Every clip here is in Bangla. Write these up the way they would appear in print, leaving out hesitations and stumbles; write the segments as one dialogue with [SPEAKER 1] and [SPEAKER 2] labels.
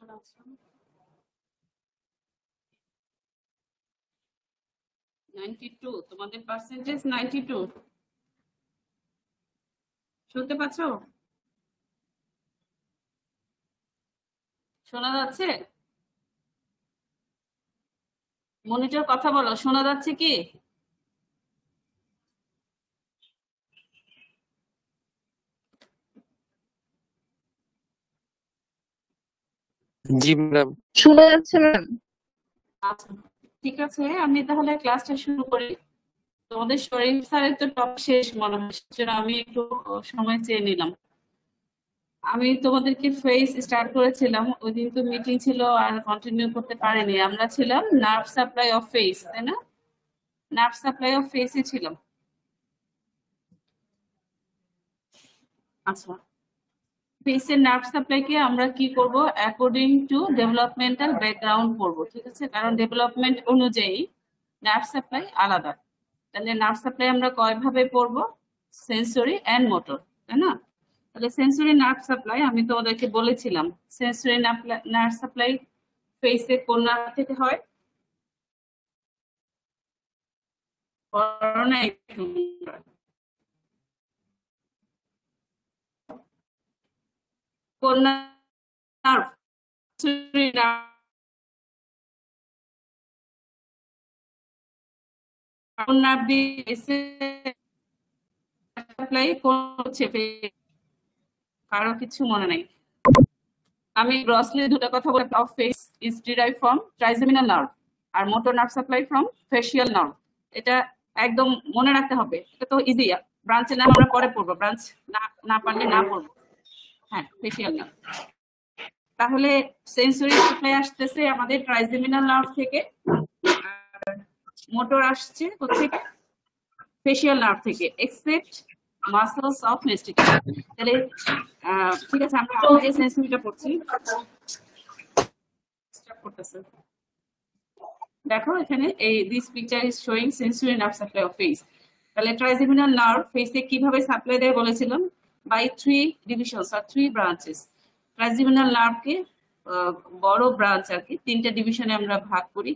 [SPEAKER 1] 92 তোমাদের পার্সেন্টেজ 92 শুনতে পাচ্ছ? শোনা যাচ্ছে? মনিটর কথা বলো, শোনা যাচ্ছে কি?
[SPEAKER 2] জি ম্যাম,
[SPEAKER 3] শোনা যাচ্ছে ম্যাম।
[SPEAKER 1] আচ্ছা ঠিক আছে, আমি তাহলে ক্লাসটা শুরু করি। তোমাদের শরীফ স্যারের তো টপ শেষ মনে হয়, সেজন্য আমি একটু সময় চেয়ে নিলাম। আমি তোমাদেরকে ফেস স্টার্ট করেছিলাম, ওই দিন তো মিটিং ছিল আর কন্টিনিউ করতে পারিনি। আমরা ছিলাম নার্ভ সাপ্লাই অফ ফেস, তাই না? নার্ভ সাপ্লাই অফ ফেসে ছিলাম। আচ্ছা, ফেসের নার্ভ সাপ্লাইকে আমরা কি করব, অ্যাকর্ডিং টু ডেভেলপমেন্টাল ব্যাকগ্রাউন্ড করব, ঠিক আছে? কারণ ডেভেলপমেন্ট অনুযায়ী নার্ভ সাপ্লাই আলাদা। তাহলে নার্ভ সাপ্লাই আমরা কয়ভাবে পড়ব, সেন্সরি অ্যান্ড মোটর, তাই না? তাহলে সেন্সরি নার্ভ সাপ্লাই আমি তোমাদেরকে বলেছিলাম, সেন্সরি নার্ভ সাপ্লাই ফেসে কোন নার্ভ থেকে হয়? কোন নার্ভ? কোন নার্ভ দিয়ে সাপ্লাই করছে? কারো কিছু মনে নেই? আমি গ্রসলি দুটো কথা বলে, of face is derive from trigeminal nerve আর motor nerve supply from facial nerve. এটা একদম মনে রাখতে হবে, এটা তো ইজি। ব্রাঞ্চের নাম আমরা পরে পড়বো, ব্রাঞ্চ না পারলে না পড়বো। হ্যাঁ, ফেসিয়াল নার্ভ। তাহলে সেন্সরি সাপ্লাই আসতেছে আমাদের ট্রাইজেমিনাল নার্ভ থেকে, মোটর আসছে কোথেকে? ফেসিয়াল নার্ভ থেকে, এক্সেপ্ট মাসলস অফ মেস্টিকেশন। তাহলে ঠিক আছে, আমরা আগে সেন্সরিটা পড়ছি। দেখো এখানে এই this picture is showing sensory nerve supply of face. তাহলে ট্রাইজেমিনাল নার্ভ ফেসে কিভাবে সাপ্লাই দেয় বলেছিলাম, বাই 3 ডিভিশনস আর 3 ব্রাঞ্চেস। ট্রাইজেমিনাল নার্ভকে বড় ব্রাঞ্চ আর কি 3টা ডিভিশনে আমরা ভাগ করি।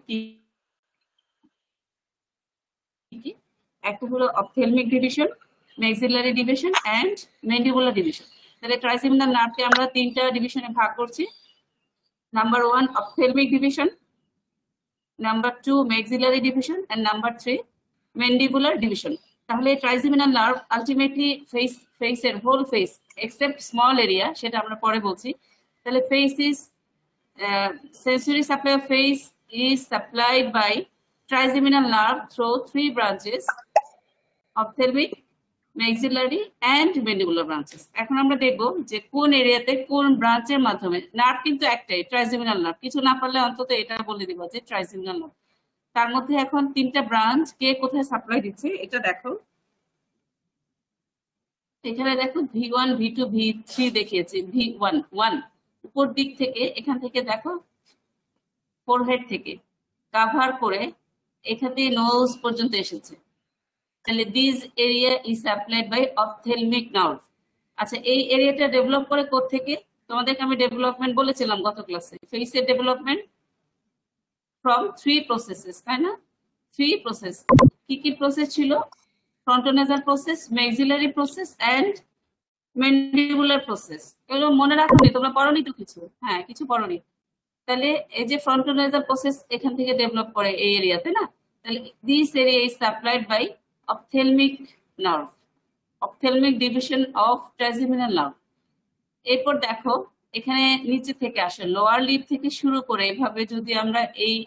[SPEAKER 1] একটা হলো ophthalmic division, maxillary division and mandibular division. তাহলে ট্রাইজেমিনাল নার্ভকে আমরা 3টা ডিভিশনে ভাগ করছি। Number 1 ophthalmic division, number 2 maxillary division and number 3 mandibular division. তাহলে ট্রাইজেমিনাল নার্ভ আলটিমেটলি ফেসের whole face except small area, সেটা আমরা পরে বলছি। তাহলে face is sensory supply of face is supplied by trigeminal nerve through 3 branches, ophthalmic, maxillary and mandibular branches. এখন আমরা দেখব যে কোন এরিয়াতে কোন ব্রাঞ্চের মাধ্যমে। নার্ভ কিন্তু একটাই, ট্রাইজেমিনাল নার্ভ। কিছু না পারলে অন্তত এটা বলে দিব যে ট্রাইজেমিনাল নার্ভ। তার মধ্যে এখন 3টা ব্রাঞ্চ কে কোথায় সাপ্লাই দিচ্ছে এটা দেখো। এখানে দেখো V1, V2, V3 দেখিয়েছি। V1 1 উপর দিক থেকে, এখান থেকে দেখো ফোরহেড থেকে কভার করে এখান থেকে নোজ পর্যন্ত এসেছে। তাহলে this area is supplied by ophthalmic nerve. আচ্ছা, এই এরিয়াটা ডেভেলপ করে কোত্থেকে? তোমাদেরকে আমি ডেভেলপমেন্ট বলেছিলাম গত ক্লাসে, ফেসের ডেভেলপমেন্ট ফ্রম 3 প্রসেসেস, তাই না? 3 প্রসেস। কি কি প্রসেস ছিল? Frontonasal process, maxillary process and mandibular process. এগুলো মনে রাখনি? তোমরা পড়োনি তো কিছু? হ্যাঁ, কিছু পড়োনি। তাহলে এই যে ফ্রন্টোনেজাল প্রসেস এখান থেকে ডেভেলপ করে এই এরিয়াতে না। তাহলে this area is supplied by ophthalmic nerve, ophthalmic division of trigeminal nerve. এরপর দেখো এখানে নিচে থেকে আসে, লোয়ার লিপ থেকে শুরু করে এভাবে যদি আমরা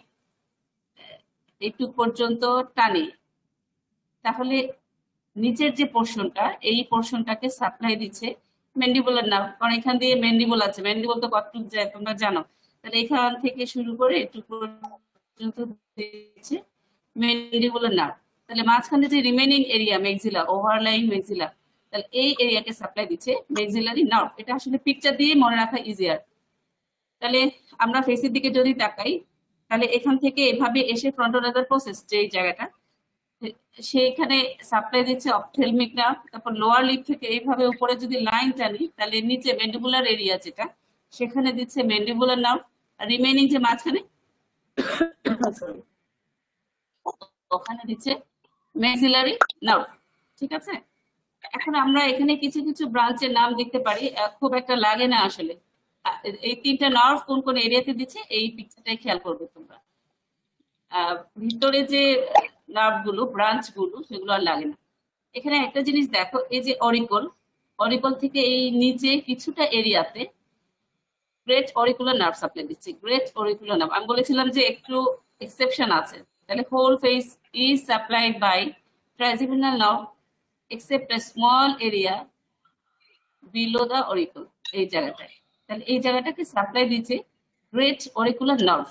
[SPEAKER 1] এইটুক পর্যন্ত টানি, তাহলে নিচের যে পোর্শনটা, এই পোর্শনটাকে সাপ্লাই দিচ্ছে ম্যান্ডিবুলার নার্ভ। কারণ এখান দিয়ে ম্যান্ডিবুল আছে, ম্যান্ডিবুল তো কতটুক যায় তোমরা জানো। তাহলে এখান থেকে শুরু করে একটু পর্যন্ত দিচ্ছে ম্যান্ডিবুলার নার্ভ। তাহলে মাঝখানে যে remaining area maxilla, overlying maxilla, তাহলে এই এরিয়াকে সাপ্লাই দিচ্ছে ম্যাক্সিলারি নার্ভ। এটা আসলে পিকচার দিয়ে মনে রাখা ইজিয়ার। তাহলে আমরা ফেসের দিকে যদি তাকাই, তাহলে এখান থেকে এভাবে এসে ফ্রন্টোনেজাল প্রসেস যে জায়গাটা, সেইখানে সাপ্লাই দিচ্ছে অপথেলমিক নার্ভ। তারপর লোয়ার লিপ থেকে এইভাবে উপরে যদি লাইন টানি, তাহলে নিচে ম্যান্ডিবুলার এরিয়া যেটা, সেখানে দিচ্ছে ম্যান্ডিবুলার নার্ভ, আর রিমেইনিং যে মাঝখানে ওখানে দিচ্ছে ম্যাক্সিলারি নার্ভ। ঠিক আছে, এখন আমরা এখানে কিছু কিছু ব্রাঞ্চের নাম দেখতে পারি, খুব একটা লাগে না আসলে। এই তিনটা নার্ভ কোন কোন এরিয়াতে দিচ্ছে এই পিকচারটাই খেয়াল করবে তোমরা। ভিতরে যে নার্ভ গুলো, ব্রাঞ্চ গুলো, সেগুলো আর লাগে না। এখানে একটা জিনিস দেখো, এই যে অরিকল, অরিকল থেকে এই নিচে কিছুটা এরিয়াতে গ্রেট অরিকুলার নার্ভ সাপ্লাই দিচ্ছে। গ্রেট অরিকুলার নার্ভ, আমি বলেছিলাম যে একটু এক্সেপশন আছে। তাহলে whole face is supplied by trigeminal nerve except a small area below the auricle, এই জায়গাটায়। তাহলে এই জায়গাটাকে সাপ্লাই দিচ্ছে গ্রেট অরিকুলার নার্ভ।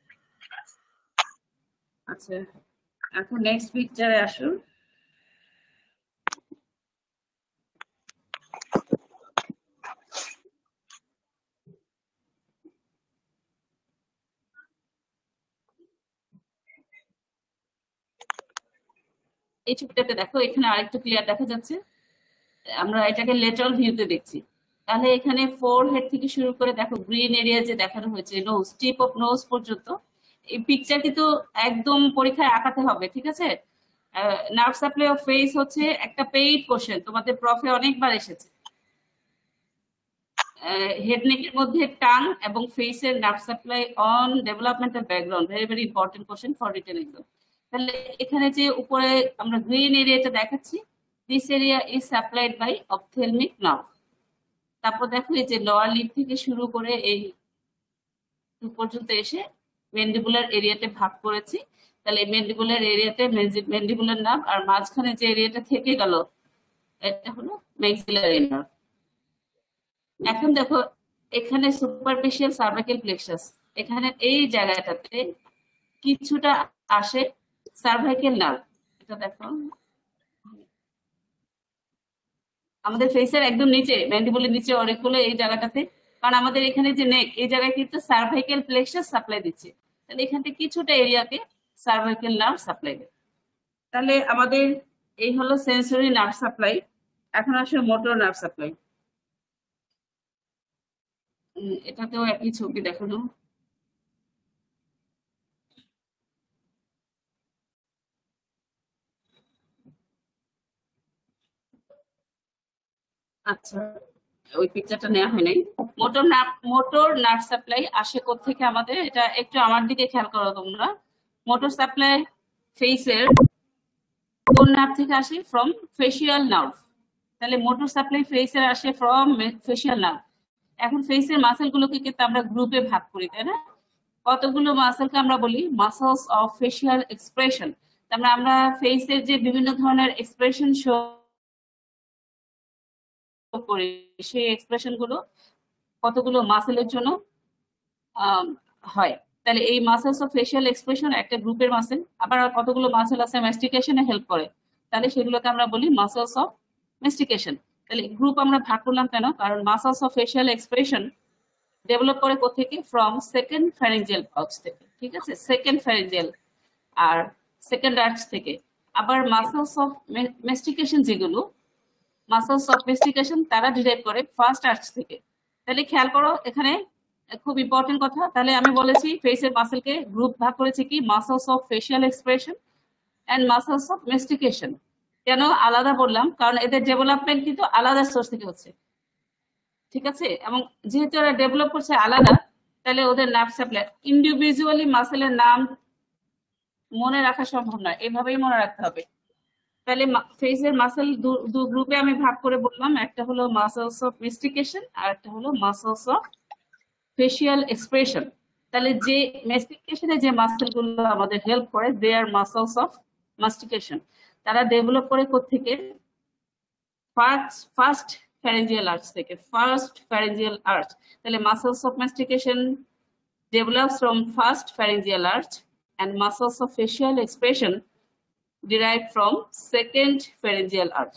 [SPEAKER 1] আচ্ছা, এখন নেক্সট পিকচারে আসুন। এই ছবিটাতে দেখো, এখানে আরেকটু ক্লিয়ার দেখা যাচ্ছে। আমরা এটাকে লেটারাল ভিউতে দেখছি। তাহলে এখানে ফোর হেড থেকে শুরু করে দেখো গ্রিন এরিয়া যে দেখানো হয়েছে, নোজ, টিপ অফ নোজ পর্যন্ত। এই পিকচার কিন্তু একদম পরীক্ষায় আঁকাতে হবে, ঠিক আছে? নার্ভ সাপ্লাই অফ ফেস হচ্ছে একটা পেইড কোশ্চেন, তোমাদের প্রফে অনেকবার এসেছে। হেড নেকের মধ্যে টাং এবং ফেসের nerve supply on developmental background, very very important question for written exam. তাহলে এখানে যে উপরে আমরা গ্রিন এরিয়াটা দেখাচ্ছি, this area is supplied by ophthalmic nerve. তারপর দেখো এই যে লোয়ার লিপ থেকে শুরু করে এই পর্যন্ত এসে ম্যান্ডিবুলার এরিয়াতে ভাগ করেছি। তাহলে এই ম্যান্ডিবুলার এরিয়াতে ম্যান্ডিবুলার নার্ভ, আর মাঝখানে যে এরিয়াটা থেকে গেল এটা হলো ম্যাক্সিলারি নার্ভ। এখন দেখো এখানে সুপারফিশিয়াল সার্ভাইকাল প্লেক্সাস, এখানে এই জায়গাটাতে কিছুটা আসে সার্ভাইকাল নার্ভ। এটা দেখো আমাদের ফেসের একদম নিচে, ম্যান্ডিবুলের নিচে অরিকুলে এই জায়গাটাতে, কারণ আমাদের এখানে যে নেক, এই জায়গায় কিন্তু সার্ভাইকাল প্লেক্সাস সাপ্লাই দিচ্ছে। তাহলে এখান থেকে কিছুটা এরিয়াকে সার্ভাইকাল নার্ভ সাপ্লাই দেয়। তাহলে আমাদের এই হলো সেন্সরি নার্ভ সাপ্লাই। এখন আসলে মোটর নার্ভ সাপ্লাই। এটাতেও একই ছবি দেখানো। আচ্ছা, ওই পিকচারটা নেওয়া হয় নাই। মোটর নার্ভ সাপ্লাই আসে কোত্থেকে আমাদের, এটা একটু আমার দিকে খেয়াল করো তোমরা। মোটর সাপ্লাই ফেসের কোন নার্ভ থেকে আসে? From facial nerve. তাহলে মোটর সাপ্লাই ফেসের আসে ফ্রম ফেসিয়াল নার্ভ। এখন ফেসের মাসেল গুলোকে কিন্তু আমরা গ্রুপে ভাগ করি, তাই না? কতগুলো মাসেলকে আমরা বলি মাসেলস অফ ফেসিয়াল এক্সপ্রেশন। তারপরে আমরা ফেসের যে বিভিন্ন ধরনের এক্সপ্রেশন শো করি, সেই এক্সপ্রেশন গুলো কতগুলো মাসেলের জন্য হয়। তাহলে এই মাসেলস অফ ফেসিয়াল এক্সপ্রেশন একটা গ্রুপের মাসেল। আবার কতগুলো মাসেল আছে ম্যাস্টিকেশনে হেল্প করে, তাহলে সেগুলোকে আমরা বলি মাসেলস অফ ম্যাস্টিকেশন। তাহলে গ্রুপ আমরা ভাগ করলাম কেন? কারণ muscles of facial expression develop করে কোথেকে? ফ্রম সেকেন্ড ফ্যারিঞ্জিয়াল পাউচ থেকে, ঠিক আছে? সেকেন্ড ফ্যারিঞ্জিয়াল আর সেকেন্ড আর্চ থেকে। আবার মাসেলস অফ ম্যাস্টিকেশন যেগুলো, মাসেলস অফ ম্যাস্টিকেশন তারা ডিরাইভ করে ফার্স্ট আর্চ থেকে। তাহলে খেয়াল করো এখানে খুব ইম্পর্টেন্ট কথা। তাহলে আমি বলেছি ফেসের মাসেলকে গ্রুপ ভাগ করেছে কি? Muscles of facial expression and muscles of mastication. কেন আলাদা বললাম? কারণ এদের ডেভেলপমেন্ট কিন্তু আলাদা সোর্স থেকে হচ্ছে, ঠিক আছে? এবং যেহেতু এরা ডেভেলপ করছে আলাদা, তাহলে ওদের নার্ভ সাপ্লাই ইন্ডিভিজুয়ালি মাসেলের নাম মনে রাখা সম্ভব নয়, এভাবেই মনে রাখতে হবে। তাহলে ফেসের মাসেল দু গ্রুপে আমি ভাগ করে বললাম, একটা হলো মাসেলস অফ ম্যাস্টিকেশন আর একটা হলো মাসেলস অফ ফেসিয়াল এক্সপ্রেশন। তাহলে যে ম্যাস্টিকেশনে যে মাসেল গুলো আমাদের হেল্প করে, দে আর মাসেলস অফ মাস্টিকেশন। তারা ডেভেলপ করে কোত্থেকে? ফার্স্ট pharyngeal arch থেকে, ফার্স্ট pharyngeal arch। তাহলে muscles of mastication develops from first pharyngeal arch and muscles of facial expression derived from second pharyngeal arch.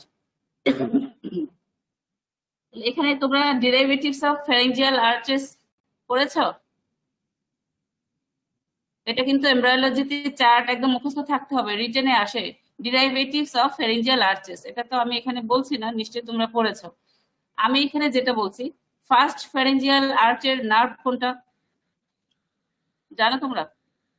[SPEAKER 1] এখানে তোমরা derivatives of pharyngeal arches পড়েছো? এটা কিন্তু এমব্রায়োলজিতে চার্ট একদম মুখস্থ থাকতে হবে, রিটেনে আসে derivatives of pharyngeal arches। এটা তো আমি এখানে বলছি না, নিশ্চয়ই তোমরা পড়েছো। আমি এখানে যেটা বলছি, ফার্স্ট ফ্যারেঞ্জিয়াল আর্চের নার্ভ কোনটা জানো তোমরা?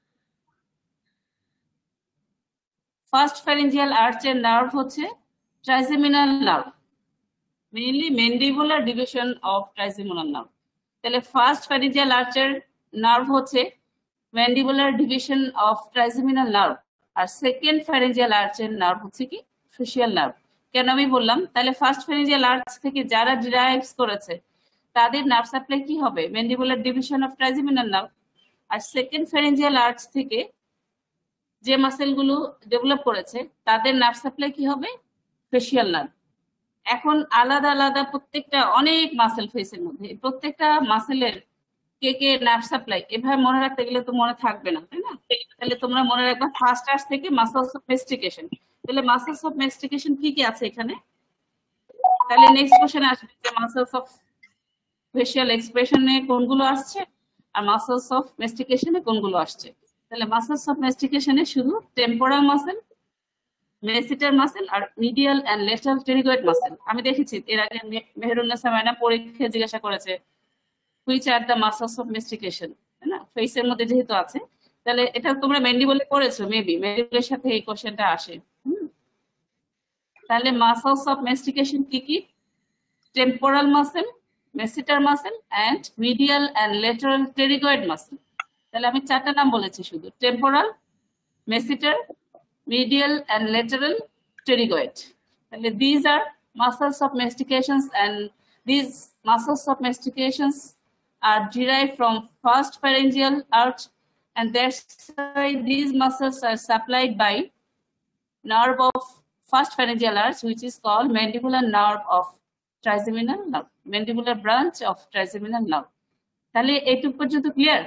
[SPEAKER 1] ফার্স্ট ফ্যারেঞ্জিয়াল আর্চের নার্ভ হচ্ছে trigeminal nerve, mainly mandibular division of trigeminal nerve. তাহলে ফার্স্ট ফ্যারেঞ্জিয়াল আর্চের নার্ভ হচ্ছে mandibular division of trigeminal nerve, আর সেকেন্ড ফ্যারেঞ্জিয়াল আর্চের নার্ভ হচ্ছে কি ফেসিয়াল নার্ভ। কেন আমি বললাম? তাহলে ফার্স্ট ফ্যারেঞ্জিয়াল আর্চ থেকে যারা ডিরাইভস করেছে তাদের নার্ভ সাপ্লাই কি হবে? Mandibular division of trigeminal nerve. আর সেকেন্ড ফ্যারেঞ্জিয়াল আর্চ থেকে যে মাসেলগুলো ডেভেলপ করেছে তাদের নার্ভ সাপ্লাই কি হবে? Facial nerve. এখন আলাদা আলাদা প্রত্যেকটা অনেক মাসেল ফেসের মধ্যে, প্রত্যেকটা মাসেলের কে কে নার্ভ সাপ্লাই এভাবে মনে রাখতে গেলে তো মনে থাকবে না, তাই না? তাহলে তোমরা মনে রাখবে ফার্স্ট আর্চ থেকে মাসেলস অফ মেস্টিকেশন। তাহলে মাসেলস অফ মেস্টিকেশন কি কি আছে এখানে? তাহলে নেক্সট কোশ্চেন আসবে যে মাসেলস অফ ফেসিয়াল এক্সপ্রেশনে কোনগুলো আসছে আর মাসেলস অফ মেস্টিকেশনে কোনগুলো আসছে। তাহলে মাসেলস অফ মেস্টিকেশনে শুধু টেম্পোরাল মাসেল, মেসিটার মাসেল আর medial and lateral pterygoid muscle. আমি দেখেছি এর আগে মেহেরুন্নেসা ম্যাডাম পরীক্ষায় জিজ্ঞাসা করেছে which are the muscles of mastication, তাই না? ফেসের মধ্যে যেহেতু আছে, তাহলে এটা তোমরা ম্যান্ডিবলে করেছো, মেবি ম্যান্ডিবলের সাথে এই কোশ্চেনটা আসে। তাহলে মাসেলস অফ মেস্টিকেশন কি কি? Temporal muscle, masseter muscle and medial and lateral pterygoid muscle. তাহলে আমি চারটা নাম বলেছি শুধু, temporal, masseter, medial and lateral pterygoid. These are muscles of mastications, and these muscles of mastications are derived from first pharyngeal arch, and that's why these muscles are supplied by nerve of first pharyngeal arch, which is called mandibular nerve of trigeminal nerve, mandibular branch of trigeminal nerve. তাহলে এইটুকু পর্যন্ত ক্লিয়ার?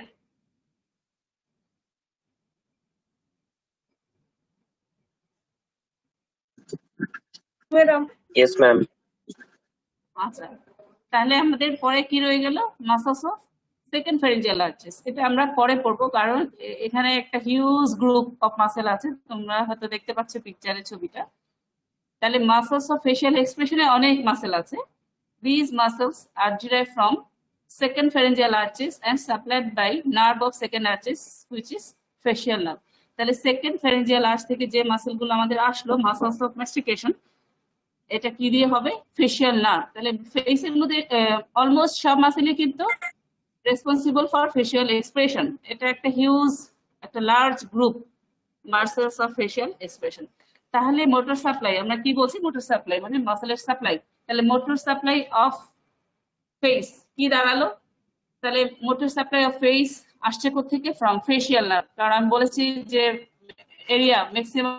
[SPEAKER 2] Yes, ma'am.
[SPEAKER 1] আচ্ছা, তাহলে আমাদের পরে কি রয়ে গেল? Muscles of second pharyngeal arches. এটা আমরা পরে পড়বো, কারণ এখানে একটা হিউজ গ্রুপ অফ মাসেল আছে, তোমরা হয়তো দেখতে পাচ্ছ পিকচারের ছবিটা। তাহলে মাসেলস অফ ফেশিয়াল এক্সপ্রেশনে অনেক মাসেল আছে। This muscles are derived from second pharyngeal arches and supplied by nerve of second arches, which is facial nerve. তাহলে সেকেন্ড ফ্যারেঞ্জিয়াল আর্চ থেকে যে মাসেলগুলো আমাদের আসলো, মাসেলস অফ মাস্টিকেশন, এটা কি দিয়ে হবে? Facial nerve. তাহলে ফেসের মধ্যে অলমোস্ট সব মাসেলই কিন্তু রেসপন্সিবল ফর ফেসিয়াল এক্সপ্রেশন। এটা একটা হিউজ, একটা large group muscles of facial expression. তাহলে মোটর সাপ্লাই, আমরা কি বলছি? মোটর সাপ্লাই মানে মাসেলের সাপ্লাই। তাহলে মোটর সাপ্লাই অফ ফেস কি দাঁড়ালো? তাহলে মোটর সাপ্লাই অফ ফেস আসছে কোথেকে? From facial nerve. কারণ আমি বলেছি যে এরিয়া ম্যাক্সিমাম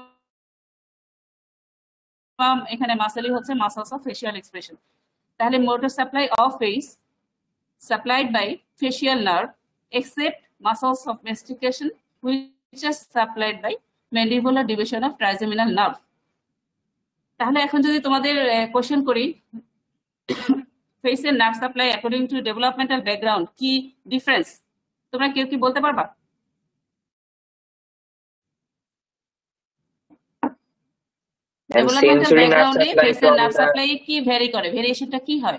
[SPEAKER 1] এখানে মাসেলই হচ্ছে মাসেলস অফ ফেসিয়াল এক্সপ্রেশন। তাহলে motor supply of face supplied by facial nerve except muscles of mastication, which are supplied by mandibular division of trigeminal nerve. তাহলে এখন যদি তোমাদের কোশ্চেন করি, ফেসের nerve supply according to developmental background কি ডিফারেন্স, তোমরা কেউ কি বলতে পারবা? ডেভেলপমেন্টাল ব্যাকগ্রাউন্ডে ফেসের নার্ভ সাপ্লাই কি ভ্যারি করে? ভেরিয়েশনটা কি হয়?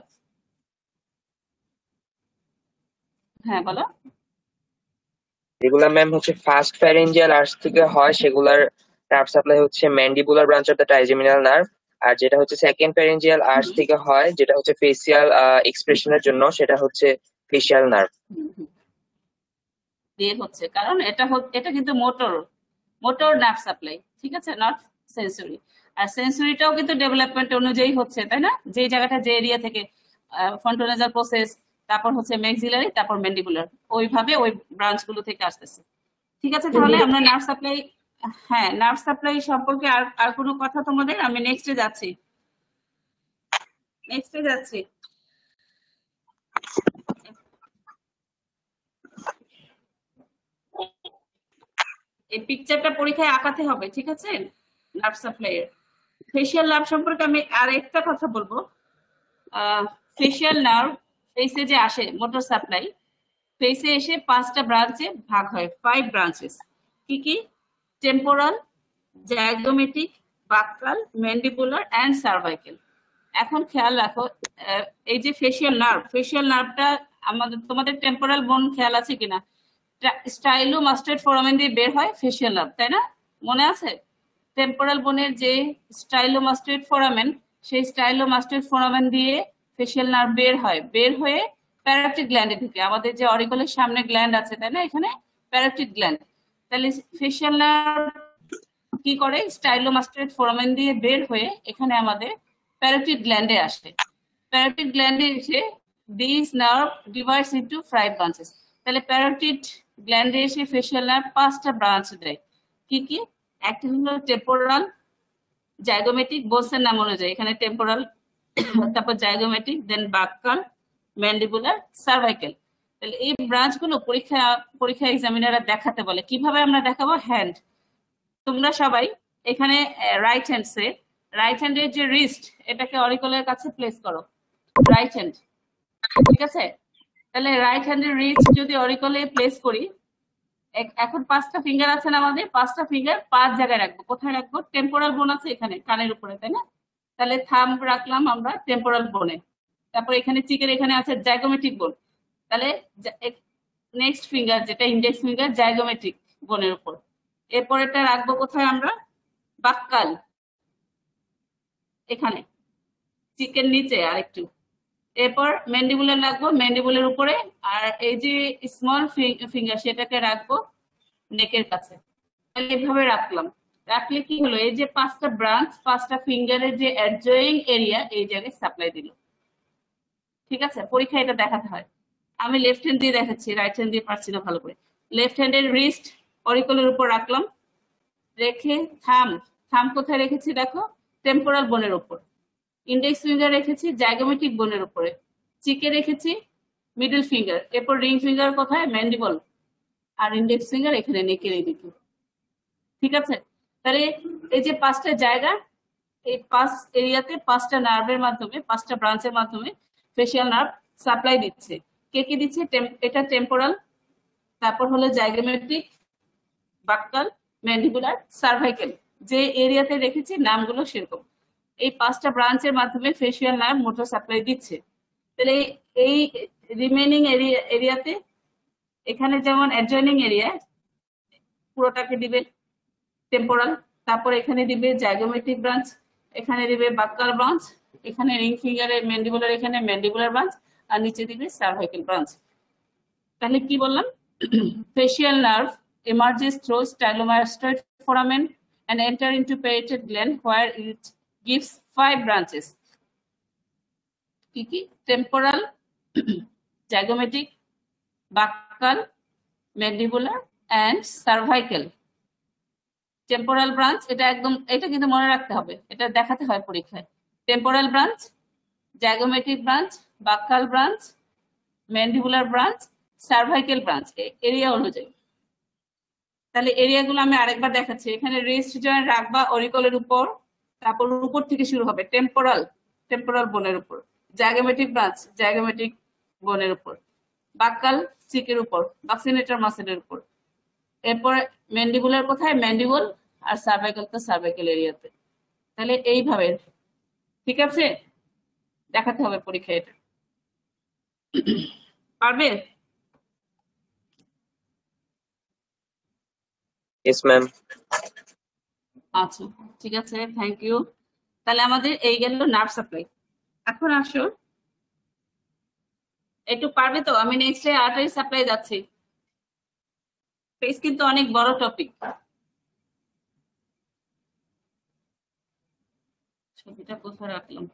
[SPEAKER 1] হ্যাঁ বলো।
[SPEAKER 2] যেগুলা ম্যাম হচ্ছে ফার্স্ট ফ্যারেঞ্জিয়াল আর্চ থেকে হয় সেগুলার নার্ভ সাপ্লাই হচ্ছে mandibular branch of the trigeminal nerve, আর যেটা হচ্ছে সেকেন্ড ফ্যারেঞ্জিয়াল আর্চ থেকে হয় যেটা হচ্ছে ফেসিয়াল এক্সপ্রেশনের জন্য, সেটা হচ্ছে ফেসিয়াল নার্ভ
[SPEAKER 1] দিয়ে হচ্ছে। কারণ এটা কিন্তু মোটর নার্ভ সাপ্লাই, ঠিক আছে, নট সেন্সরি। আর সেন্সরিটাও কিন্তু ডেভেলপমেন্ট অনুযায়ী হচ্ছে, তাই না? যে জায়গাটা যে এরিয়া থেকে ফ্রন্টোনাজাল প্রসেস, তারপর হচ্ছে ম্যাক্সিলারি, তারপর ম্যান্ডিবুলার, ওইভাবে ওই ব্রাঞ্চগুলো থেকে আসতেছে। ঠিক আছে, তাহলে আমরা নার্ভ সাপ্লাই, হ্যাঁ নার্ভ সাপ্লাই সম্পর্কে আর কোনো কথা তোমাদের? আমি নেক্সটে যাচ্ছি। এই পিকচারটা পরীক্ষায় আঁকাতে হবে, ঠিক আছে? নার্ভ সাপ্লাই এর ফেসিয়াল নার্ভ সম্পর্কে আমি আর একটা কথা বলবো। ফেসিয়াল নার্ভ ফেসে যে আসে মোটর সাপ্লাই, ফেসে এসে 5টা ব্রাঞ্চে ভাগ হয়, 5 ব্রাঞ্চেস। কি কি? Temporal, zygomatic, buccal, mandibular and cervical. এখন খেয়াল রাখো, এই যে ফেশিয়াল নার্ভটা আমাদের, তোমাদের টেম্পোরাল বোন খেয়াল আছে কিনা? স্টাইলো মাস্টার্ড ফোরামেন দিয়ে বের হয় ফেশিয়াল নার্ভ, তাই না? মনে আছে? টেম্পোরাল বোনের যে স্টাইলো মাস্টার্ড ফোরামেন, সেই স্টাইলো মাস্টার্ড ফোরামেন দিয়ে ফেশিয়াল নার্ভ বের হয়, বের হয়ে প্যারাটিড গ্ল্যান্ডে ঢুকে। আমাদের যে অরিকলের সামনে গ্ল্যান্ড আছে, তাই না, এখানে প্যারাটিড গ্ল্যান্ড। তাহলে ফেশিয়াল নার্ভ কি করে? স্টাইলো মাস্টার্ড ফোরামেন দিয়ে বের হয়ে এখানে আমাদের প্যারাটিড গ্ল্যান্ডে আসে। প্যারাটিড গ্ল্যান্ডে এসে this nerve divides into 5 branches. তাহলে প্যারাটিড গ্ল্যান্ডে এসে ফেশিয়াল নার্ভ 5টা ব্রাঞ্চ দেয়। কি কি? একটা হলো টেম্পোরাল, জাইগোমেটিক, বোলসের নাম অনুযায়ী এখানে টেম্পোরাল, তারপর zygomatic, then buccal, mandibular, cervical. তাহলে এই ব্রাঞ্চগুলো পরীক্ষা এক্সামিনাররা দেখাতে বলে। কিভাবে আমরা দেখাবো? হ্যান্ড। তোমরা সবাই এখানে রাইট হ্যান্ডের যে রিস্ট, এটাকে অরিকলের কাছে প্লেস করো, রাইট হ্যান্ড। ঠিক আছে? তাহলে রাইট হ্যান্ডের রিস্ট যদি অরিকলে প্লেস করি, এখন 5টা ফিঙ্গার আছে না আমাদের, 5টা ফিঙ্গার 5 জায়গায় রাখবো। কোথায় রাখবো? টেম্পোরাল বোন আছে এখানে কানের উপরে, তাই না? তাহলে থাম্ব রাখলাম আমরা টেম্পোরাল বোনে। তারপর এখানে চিকের এখানে আছে জাইগোমেটিক বোন। তাহলে নেক্সট ফিঙ্গার যেটা ইন্ডেক্স ফিঙ্গার, জাইগোমেটিক বোনের উপর। এরপরেটা রাখবো কোথায় আমরা? বাক্কাল, এখানে চিকেন নিচে আর একটু। এরপর ম্যান্ডিবুলার রাখবো ম্যান্ডিবুলের উপরে। আর এই যে স্মল ফিঙ্গার, সেটাকে রাখবো নেকের কাছে। তাহলে এভাবে রাখলাম। রাখলে কি হলো? এই যে 5টা ব্রাঞ্চ, 5টা ফিঙ্গারের যে অ্যাডজয়িং এরিয়া, এই জায়গায় সাপ্লাই দিল। ঠিক আছে? পরীক্ষা এটা দেখাতে হয়। আমি লেফট হ্যান্ড দিয়ে দেখাচ্ছি, রাইট হ্যান্ড দিয়ে পারছি না ভালো করে। লেফট হ্যান্ডের রিস্ট অরিকলের উপর রাখলাম, রেখে থাম কোথায় রেখেছি দেখো? টেম্পোরাল বোনের উপর। ইন্ডেক্স ফিঙ্গার রেখেছি জাইগোমেটিক বোনের উপরে। চিকে রেখেছি মিডল ফিঙ্গার। এরপর রিং ফিঙ্গার কোথায়? ম্যান্ডিবল। আর ইন্ডেক্স ফিঙ্গার এখানে নেকের এদিকে। ঠিক আছে? তাহলে এই যে 5টা জায়গা, এই 5 এরিয়াতে 5টা নার্ভের মাধ্যমে, 5টা ব্রাঞ্চের মাধ্যমে ফেশিয়াল নার্ভ সাপ্লাই দিচ্ছে। কে কে দিচ্ছে? এটা টেম্পোরাল, তারপর হলো জাইগোমেট্রিক, বাক্কাল, ম্যান্ডিবুলার, সার্ভাইকেল। যে এরিয়াতে রেখেছি নামগুলো সেরকম। এই 5টা ব্রাঞ্চের মাধ্যমে ফেশিয়াল নার্ভ মোটর সাপ্লাই দিচ্ছে। তাহলে এই রিমেনিং এরিয়াতে, এখানে যেমন অ্যাডজয়নিং এরিয়া, পুরোটাকে দিবে টেম্পোরাল, তারপর এখানে দিবে জাইগোমেট্রিক ব্রাঞ্চ, এখানে দিবে বাক্কাল ব্রাঞ্চ, এখানে রিং ফিঙ্গারের ম্যান্ডিবুলার, এখানে ম্যান্ডিবুলার ব্রাঞ্চ, আর নিচে দিবে সার্ভাইকেল ব্রাঞ্চ। তাহলে কি বললাম? facial nerve emerges through stylomastoid foramen and enter into parietal gland where it gives 5 branches. কি কি? Temporal, zygomatic, buccal, mandibular and cervical. Temporal branch, এটা কিন্তু মনে রাখতে হবে, এটা দেখাতে হয় পরীক্ষায়। Temporal branch, zygomatic branch, buccal branch, mandibular branch, cervical branch, area অনুযায়ী। তাহলে এরিয়াগুলো আমি আরেকবার দেখাচ্ছি। এখানে রিস্ট জয়েন্ট রাখবা অরিকলের উপর, তারপর উপর থেকে শুরু হবে টেম্পোরাল বোনের উপর, জাইগোমেটিক ব্রাঞ্চ জাইগোমেটিক বোনের উপর, বাক্কাল চিকের উপর, বাক্সিনেটর মাসেলের উপর। এরপর ম্যান্ডিবুলার কোথায়? ম্যান্ডিবল। আর সার্ভাইকেল তো সার্ভাইকেল এরিয়াতে। তাহলে এইভাবে, ঠিক আছে? দেখাতে হবে পরীক্ষায় এটা। পারবে?
[SPEAKER 2] Yes ma'am.
[SPEAKER 1] আচ্ছা, ঠিক আছে, থ্যাংক ইউ। তাহলে আমাদের এই গেল নার্ভ সাপ্লাই। এখন আসো, একটু পারবে তো? আমি নেক্সট আর্টারি সাপ্লাই যাচ্ছি। ফেস কিন্তু অনেক বড় টপিক। ছবিটা কোথায় রাখলাম?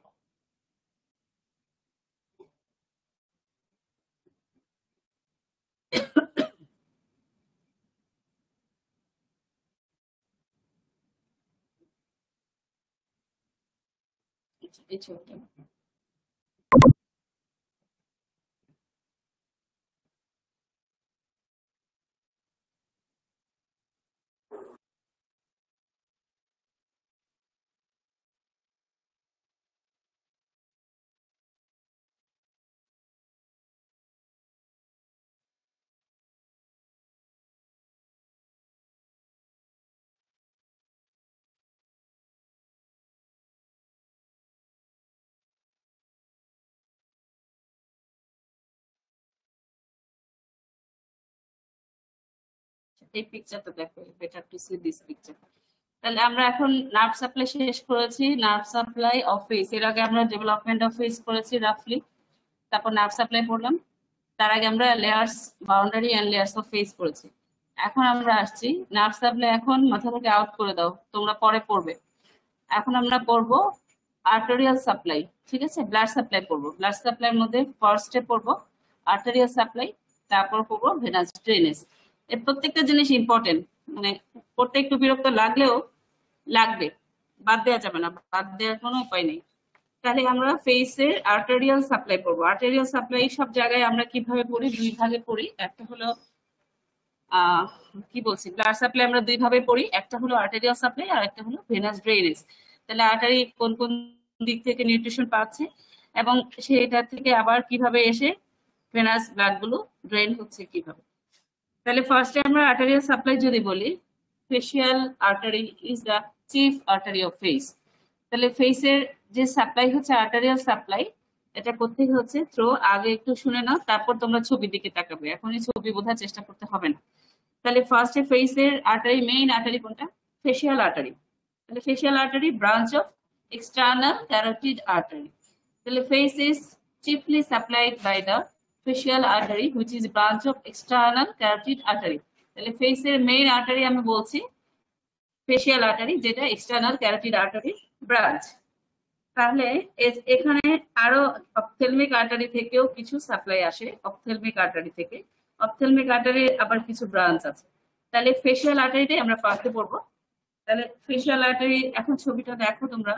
[SPEAKER 1] এই ছবিটা। এই পিকচারটা দেখো, better to see this picture. তাহলে আমরা এখন নার্ভ সাপ্লাই শেষ করেছি, নার্ভ সাপ্লাই অফ ফেস। এর আগে আমরা ডেভেলপমেন্ট অফ ফেস করেছি রাফলি, তারপর নার্ভ সাপ্লাই পড়লাম, তার আগে আমরা layers, boundary and layers of face করেছি। এখন আমরা আসছি নার্ভ সাপ্লাই। এখন মাথা থেকে আউট করে দাও, তোমরা পরে পড়বে। এখন আমরা পড়বো আর্টেরিয়াল সাপ্লাই, ঠিক আছে? ব্লাড সাপ্লাই পড়বো। ব্লাড সাপ্লাইয়ের মধ্যে ফার্স্টে পড়বো আর্টেরিয়াল সাপ্লাই, তারপর পড়বো ভেনাস ড্রেনেজ। এর প্রত্যেকটা জিনিস ইম্পর্টেন্ট, মানে পড়তে একটু বিরক্ত লাগলেও লাগবে, বাদ দেওয়া যাবে না, বাদ দেওয়ার কোনো উপায় নেই। তাহলে আমরা ফেসের আর্টেরিয়াল সাপ্লাই পড়বো। আর্টেরিয়াল সাপ্লাই সব জায়গায় আমরা কিভাবে পড়ি? দুই ভাগে পড়ি। একটা হলো কি বলছি, ব্লাড সাপ্লাই আমরা দুই ভাবে পড়ি, একটা হলো আর্টেরিয়াল সাপ্লাই আর একটা হলো ভেনাস ড্রেনেজ। তাহলে আর্টারি কোন কোন দিক থেকে নিউট্রিশন পাচ্ছে এবং সেটা থেকে আবার কিভাবে এসে ভেনাস ব্লাড গুলো ড্রেন হচ্ছে কিভাবে। তাহলে ফার্স্টে আমরা আর্টেরিয়াল সাপ্লাই যদি বলি, facial artery is the chief artery of face. তাহলে ফেসের যে সাপ্লাই হচ্ছে আর্টারিয়াল সাপ্লাই, এটা কোথেকে হচ্ছে থ্রো। আগে একটু শুনে নাও, তারপর তোমরা ছবির দিকে তাকাবে, এখনই ছবি বোঝার চেষ্টা করতে হবে না। তাহলে ফার্স্টে ফেসের আর্টারি, মেইন আর্টারি কোনটা? Facial artery. তাহলে facial artery branch of external carotid artery. তাহলে face is chiefly supplied by the facial artery which is branch of external carotid artery. তাহলে ফেসের মেইন আর্টারি আমি বলছি ফেশিয়াল আর্টারি, যেটা এক্সটার্নাল ক্যারোটিড আর্টারি ব্রাঞ্চ। তাহলে এখানে আরো অপথেলমিক আর্টারি থেকেও কিছু সাপ্লাই আসে, অপথেলমিক আর্টারি থেকে। অপথেলমিক আর্টারি আবার কিছু ব্রাঞ্চ আছে। তাহলে ফেশিয়াল আর্টারিটাই আমরা ফার্স্টে পড়বো। তাহলে ফেশিয়াল আর্টারি, এখন ছবিটা দেখো তোমরা।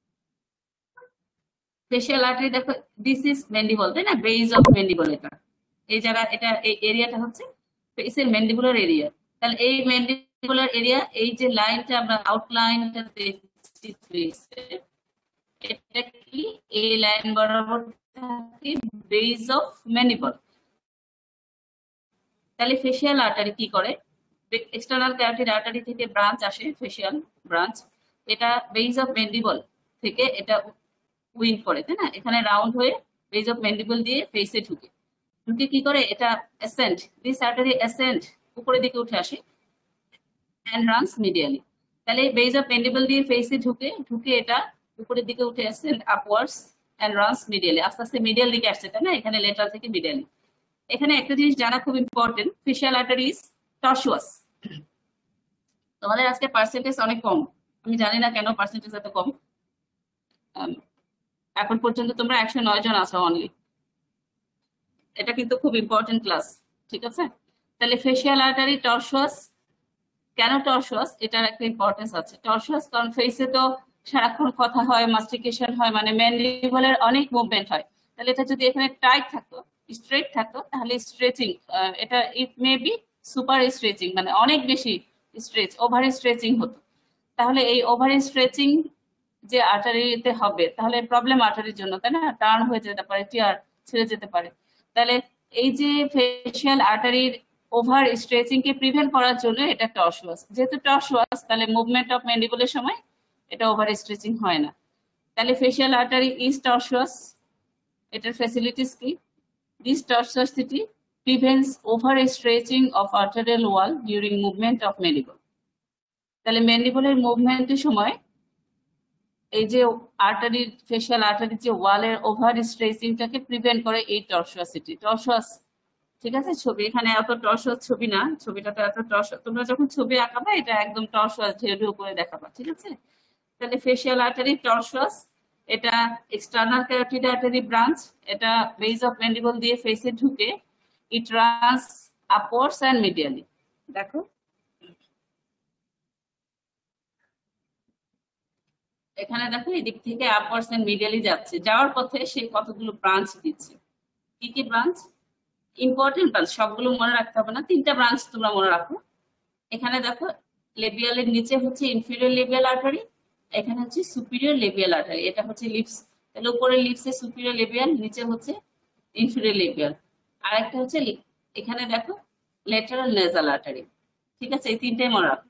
[SPEAKER 1] ফেশিয়াল আর্টারি দেখো, দিস ইজ ম্যান্ডিবল, তাই না? Base of mandible. এটা এই জায়গা, এটা এই এরিয়াটা হচ্ছে ফেসের ম্যান্ডিবুলার এরিয়া। তাহলে এই ম্যান্ডিবুলার এরিয়া, এই যে লাইনটা আমরা আউটলাইনটা দেখছি ফেসের, এটা কি এই লাইন বরাবর থাকে বেজ অফ ম্যান্ডিবল। তাহলে ফেশিয়াল আর্টারি কি করে? এক্সটার্নাল ক্যারোটিড আর্টারি থেকে ব্রাঞ্চ আসে, ফেশিয়াল ব্রাঞ্চ। এটা বেজ অফ ম্যান্ডিবল থেকে এটা উইং করে, তাই না? এখানে রাউন্ড হয়ে বেজ অফ ম্যান্ডিবল দিয়ে ফেসে ঢুকে। ঢুকে কি করে? এটা অ্যাসেন্ট, দিস আর্টারি অ্যাসেন্ট, উপরের দিকে উঠে আসে এন্ড রানস মিডিয়ালি। তাহলে বেজ অফ ম্যান্ডিবল দিয়ে ফেসে ঢুকে, ঢুকে এটা উপরের দিকে উঠে ascent upwards and runs medially, আস্তে আস্তে মিডিয়াল দিকে আসছে, তাই না? এখানে লেটারাল থেকে মিডিয়ালি। এখানে একটা জিনিস জানা খুব important, facial artery is tortuous. তোমাদের আজকে পার্সেন্টেজ অনেক কম, আমি জানি না কেন পার্সেন্টেজ এত কম। এখন পর্যন্ত তোমরা 109 জন আছো অনলি। এটা কিন্তু খুব ইম্পর্টেন্ট ক্লাস, ঠিক আছে? তাহলে ফেশিয়াল আর্টারি টর্সুয়াস। কেন টর্সুয়াস? এটার একটা ইম্পর্টেন্স আছে। টর্সুয়াস কারণ ফেসে তো সারাক্ষণ কথা হয়, মাস্টিকেশন হয়, মানে ম্যান্ডিবলের অনেক মুভমেন্ট হয়। তাহলে এটা যদি এখানে টাইট থাকতো, স্ট্রেট থাকতো, তাহলে স্ট্রেচিং, এটা it may be super stretching, মানে অনেক বেশি স্ট্রেচ, ওভার স্ট্রেচিং হতো। তাহলে এই ওভার স্ট্রেচিং যে আর্টারিতে হবে, তাহলে প্রবলেম আর্টারির জন্য, তাই না? টার্ন হয়ে যেতে পারে, টিয়ার ছেড়ে যেতে পারে। তাহলে এই যে ফেশিয়াল আর্টারির ওভার স্ট্রেচিং কে প্রিভেন্ট করার জন্য এটা টর্সুয়াস। যেহেতু টর্সুয়াস, তাহলে মুভমেন্ট অফ ম্যান্ডিবলের সময় এটা ওভার স্ট্রেচিং হয় না। তাহলে ফেশিয়াল আর্টারি ইজ টর্সুয়াস। এটার ফ্যাসিলিটিস কি? This tortuosity prevents over stretching of arterial wall during movement of mandible. তাহলে ম্যান্ডিবলের মুভমেন্টের সময় এই যে আর্টারি, ফেশিয়াল আর্টারি যে ওয়ালের ওভার স্ট্রেচিংটাকে প্রিভেন্ট করে এই টর্সুয়াসিটি। টর্সুয়াস, ঠিক আছে? ছবি এখানে এত টর্সুয়াস ছবি না, ছবিটা তো এত টর্সুয়াস, তোমরা যখন ছবি আঁকাবে এটা একদম টর্সুয়াস ঢেউ করে দেখাবা, ঠিক আছে? তাহলে ফেশিয়াল আর্টারি টর্সুয়াস, এটা এক্সটার্নাল ক্যারোটিড আর্টারি ব্রাঞ্চ, এটা বেজ অফ ম্যান্ডিবল দিয়ে ফেসে ঢুকে it runs upwards and medially. দেখো এখানে, দেখো এদিক থেকে আপওয়ার্ডস এন্ড মিডিয়ালি যাচ্ছে, যাওয়ার পথে সে কতগুলো ব্রাঞ্চ দিচ্ছে। কি কি ব্রাঞ্চ? ইম্পর্টেন্ট ব্রাঞ্চ, সবগুলো মনে রাখতে হবে না, 3টা ব্রাঞ্চ তোমরা মনে রাখো। এখানে দেখো লেবিয়ালের নিচে হচ্ছে ইনফিরিয়র লেবিয়াল আর্টারি, এখানে হচ্ছে সুপিরিয়র লেবিয়াল আর্টারি, এটা হচ্ছে লিপস। তাহলে উপরে লিপসে সুপিরিয়র লেবিয়াল, নিচে হচ্ছে ইনফিরিয়র লেবিয়াল। আর একটা হচ্ছে এখানে দেখো ল্যাটারাল নেজাল আর্টারি, ঠিক আছে? এই 3টাই মনে রাখো।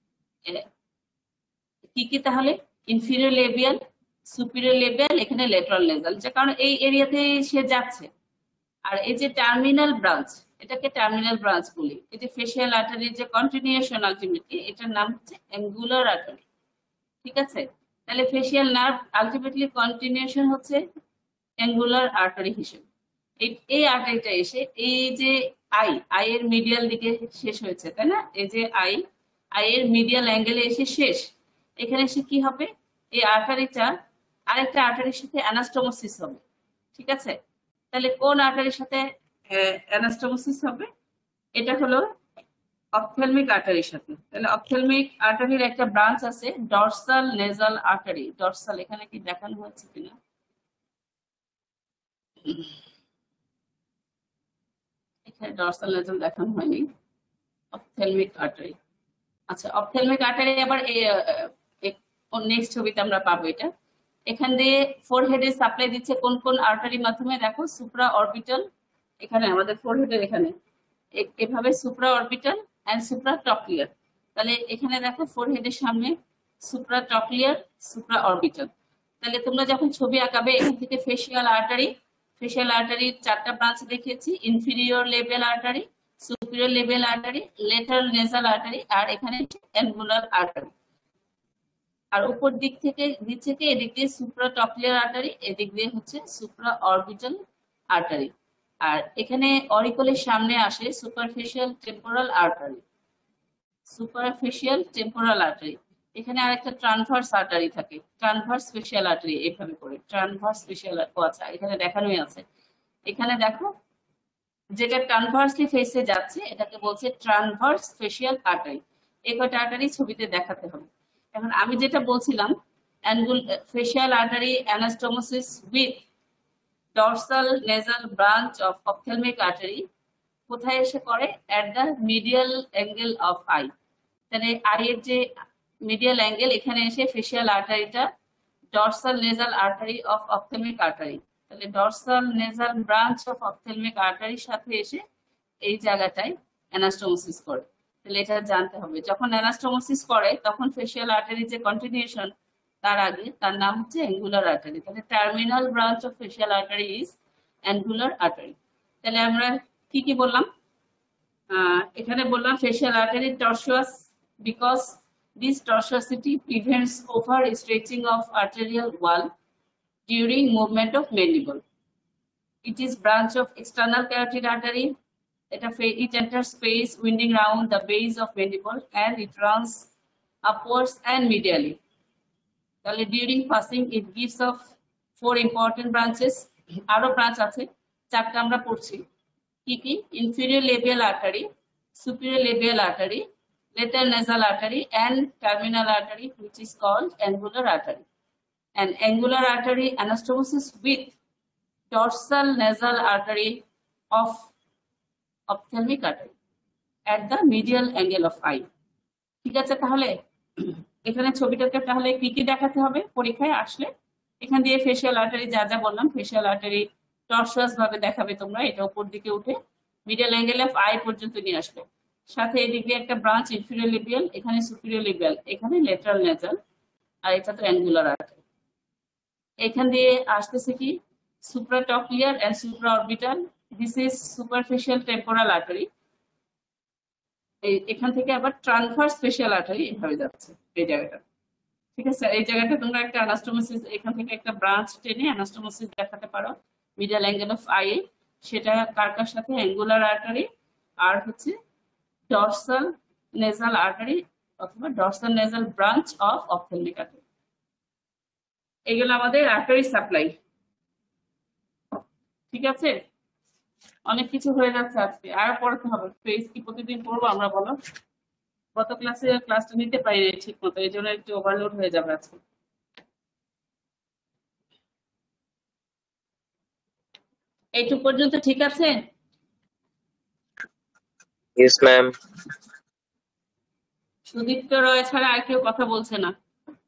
[SPEAKER 1] কি কি তাহলে? ইনফিরিয়র লেবিয়াল, সুপিরিয়র লেবিয়াল, এখানে ল্যাটারাল নেজাল, যে কারণ এই এরিয়াতে সে যাচ্ছে। আর এই যে টার্মিনাল ব্রাঞ্চ, এটাকে টার্মিনাল ব্রাঞ্চ বলি। এই যে ফেসিয়াল আর্টারির যে কন্টিনিউশন আলটিমেটলি এটার নাম হচ্ছে অ্যাঙ্গুলার আর্টারি। ঠিক আছে, তাহলে ফেসিয়াল নার্ভ আলটিমেটলি কন্টিনিউশন হচ্ছে অ্যাঙ্গুলার আর্টারি হিসেবে। এই আর্টারিটা এসে এই যে আই এর মিডিয়াল দিকে শেষ হয়েছে, তাই না? এই যে আই এর মিডিয়াল অ্যাঙ্গেলে এসে শেষ। এখানে এসে কি হবে, এই আর্টারিটা আরেকটা আর্টারির সাথে অ্যানাস্টোমোসিস হবে। ঠিক আছে, তাহলে কোন আর্টারির সাথে অ্যানাস্টোমোসিস হবে? এটা হলো অপথ্যালমিক আর্টারির সাথে। তাহলে অপথ্যালমিক আর্টারির একটা ব্রাঞ্চ আছে ডরসাল নেজাল আর্টারি। ডরসাল এখানে কি দেখানো হয়েছে কিনা? এখানে ডরসাল নেজাল দেখানো হয়নি, অপথ্যালমিক আর্টারি। আচ্ছা, অপথ্যালমিক আর্টারি আবার নেক্সট ছবিতে আমরা পাবো এটা। এখান দিয়ে ফোরহেডে সাপ্লাই দিচ্ছে কোন কোন আর্টারির মাধ্যমে? দেখো, সুপ্রা অরবিটাল, এখানে আমাদের ফোরহেডের এখানে এভাবে supra orbital and supra trochlear. তাহলে এখানে দেখো ফোরহেডের সামনে সুপ্রা টকলিয়ার, সুপ্রা অরবিটাল। তাহলে তোমরা যখন ছবি আঁকাবে এখান থেকে ফেসিয়াল আর্টারির 4টা ব্রাঞ্চ দেখিয়েছি, inferior labial artery, superior labial artery, lateral nasal artery, আর এখানে অ্যাঙ্গুলার আর্টারি। আর উপর দিক থেকে এদিক দিয়ে সুপ্রা টকলিয়ার আর্টারি, এদিক দিয়ে হচ্ছে সুপ্রা অরবিটাল আর্টারি। আর এখানে অরিকলের সামনে আসে সুপারফিশিয়াল টেম্পোরাল আর্টারি। এখানে আরেকটা ট্রানভার্স আর্টারি থাকে, ট্রানভার্স ফেসিয়াল আর্টারি। এইভাবে করে ট্রানভার্স ফেসিয়াল, আচ্ছা এখানে দেখানোই আছে। এখানে দেখো, যেটা ট্রানভার্সলি ফেসে যাচ্ছে এটাকে বলছে ট্রানভার্স ফেসিয়াল আর্টারি। এই কয়টা আর্টারি ছবিতে দেখাতে হবে। এখন আমি যেটা বলছিলাম, facial artery anastomosis with dorsal nasal branch of ophthalmic artery কোথায় এসে করে? at the medial angle of eye। তাহলে আই এর যে মিডিয়াল অ্যাঙ্গেল, এখানে এসে ফেসিয়াল আর্টারিটা dorsal nasal artery of ophthalmic artery। তাহলে dorsal nasal branch of ophthalmic artery সাথে এসে এই জায়গাটায় অ্যানাস্টোমোসিস করে। তাহলে এটা জানতে হবে, যখন অ্যানাস্টোমোসিস করে তখন ফেসিয়াল আর্টারি যে কন্টিনিউশন তার আগে তার নাম হচ্ছে অ্যাঙ্গুলার আর্টারি। তাহলে terminal branch of facial artery is angular artery. তাহলে আমরা কি কি বললাম? এখানে বললাম facial artery tortuous because this tortuosity prevents overstretching of arterial wall during movement of mandible. It is branch of external carotid artery. It enters face winding round the base of mandible and it runs upwards and medially. During passing, it gives off 4 important branches. Aro branch আছে, 4টা আমরা পড়ছি। কি কি? Inferior labial artery, superior labial artery, lateral nasal artery, and terminal artery, which is called angular artery. An angular artery anastomosis with dorsal nasal artery of ophthalmic artery at the medial angle of eye. ঠিক আছে, তাহলে এখানে ছবিটাতে তাহলে কি কি দেখাতে হবে পরীক্ষায় আসলে? এখান দিয়ে ফেসিয়াল আর্টারি যা যা বললাম, ফেসিয়াল আর্টারি টর্সুয়াস ভাবে দেখাবে তোমরা, এটা উপর দিকে উঠে মিডল অ্যাঙ্গেল অফ আই পর্যন্ত নিয়ে আসবে। সাথে এদিকে একটা ব্রাঞ্চ ইনফিরিয়র লেবিয়াল, এখানে সুপিরিয়র লেবিয়াল, এখানে লেটারাল নেজাল, আর এটা তো অ্যাঙ্গুলার আর্টারি। এখান দিয়ে আসতেছে কি? Supratrochlear and supraorbital, this is superficial temporal artery. এখান থেকে আবার ট্রানভার্স ফেসিয়াল আর্টারি এভাবে যাচ্ছে এই জায়গাটা। ঠিক আছে, এই জায়গাটা তোমরা একটা অ্যানাস্টোমোসিস, এখান থেকে একটা ব্রাঞ্চ টেনে অ্যানাস্টোমোসিস দেখাতে পারো মিডল অ্যাঙ্গেল অফ আই। সেটা কার কার সাথে? অ্যাঙ্গুলার আর্টারি আর হচ্ছে ডরসাল নেজাল আর্টারি অথবা dorsal nasal branch of ophthalmic artery. এগুলো আমাদের আর্টারি সাপ্লাই। ঠিক আছে, অনেক কিছু হয়ে যাচ্ছে আজকে, আর পড়তে হবে। ফেস কি প্রতিদিন পড়বো আমরা বলো? গত ক্লাসটা নিতে পারিনি ঠিক মতো, এই জন্য একটু ওভারলোড হয়ে যাবে আজকে। এইটুকু পর্যন্ত ঠিক আছে?
[SPEAKER 2] Yes ma'am.
[SPEAKER 1] সুদীপ্ত রয় ছাড়া আর কেউ কথা বলছে না।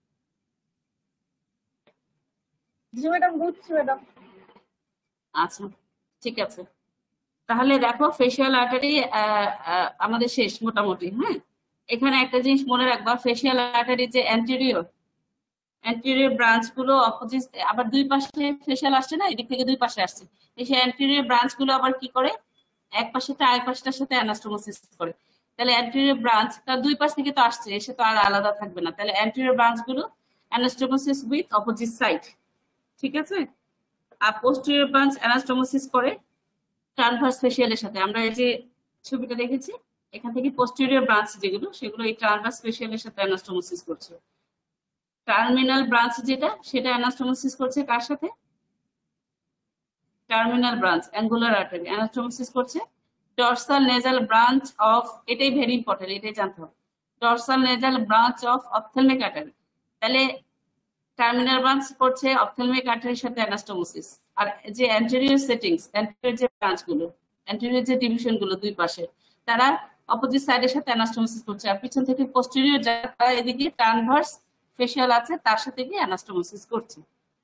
[SPEAKER 3] জি ম্যাডাম, বুঝছি ম্যাডাম।
[SPEAKER 1] আচ্ছা, ঠিক আছে, তাহলে দেখো ফেসিয়াল আর্টারি আমাদের শেষ মোটামুটি। হ্যাঁ, এখানে একটা জিনিস মনে রাখবা, ফেসিয়াল আর্টারি যে অ্যান্টেরিয়র ব্রাঞ্চ গুলো অপোজিট, আবার দুই পাশে ফেশিয়াল আসছে না, এদিক থেকে দুই পাশে আসছে, এই সেই অ্যান্টেরিয়র ব্রাঞ্চ গুলো আবার কি করে এক পাশেটা আরেক পাশটার সাথে অ্যানাস্টোমোসিস করে। তাহলে অ্যান্টেরিয়র ব্রাঞ্চ তার দুই পাশ থেকে তো আসছে, এসে তো আর আলাদা থাকবে না, তাহলে অ্যান্টেরিয়র ব্রাঞ্চ গুলো অ্যানাস্টোমোসিস উইথ অপোজিট সাইড, ঠিক আছে। আর পোস্টেরিয়র ব্রাঞ্চ অ্যানাস্টোমোসিস করে ট্রান্সভার্স ফেশিয়ালের সাথে। আমরা এই যে ছবিটা দেখেছি এখান থেকে পোস্টেরিয়র ব্রাঞ্চ যেগুলো সেগুলো এই ট্রান্সভার্স ফেশিয়ালের সাথে অ্যানাস্টোমোসিস করছে। টার্মিনাল ব্রাঞ্চ যেটা সেটা অ্যানাস্টোমোসিস করছে কার সাথে? Terminal branch angular artery anastomosis করছে ডরসাল নেজাল ব্রাঞ্চ অফ, এটাই ভেরি ইম্পর্টেন্ট, এটাই জানতে হবে, dorsal nasal branch of ophthalmic artery. তাহলে টার্মিনাল ব্রাঞ্চ করছে অপথেলমিক আর্টারির সাথে অ্যানাস্টোমোসিস। আর যে অ্যান্টেরিয়র সেটিংস, অ্যান্টেরিয়র যে ব্রাঞ্চ গুলো, অ্যান্টেরিয়র যে ডিভিশন গুলো দুই পাশে, তারা অপোজিট সাইডের সাথে অ্যানাস্টোমোসিস করছে। আর পিছন থেকে পোস্টেরিয়র যারা এদিকে ট্রান্সভার্স ফেশিয়াল আছে তার সাথে গিয়ে অ্যানাস্টোমোসিস করছে।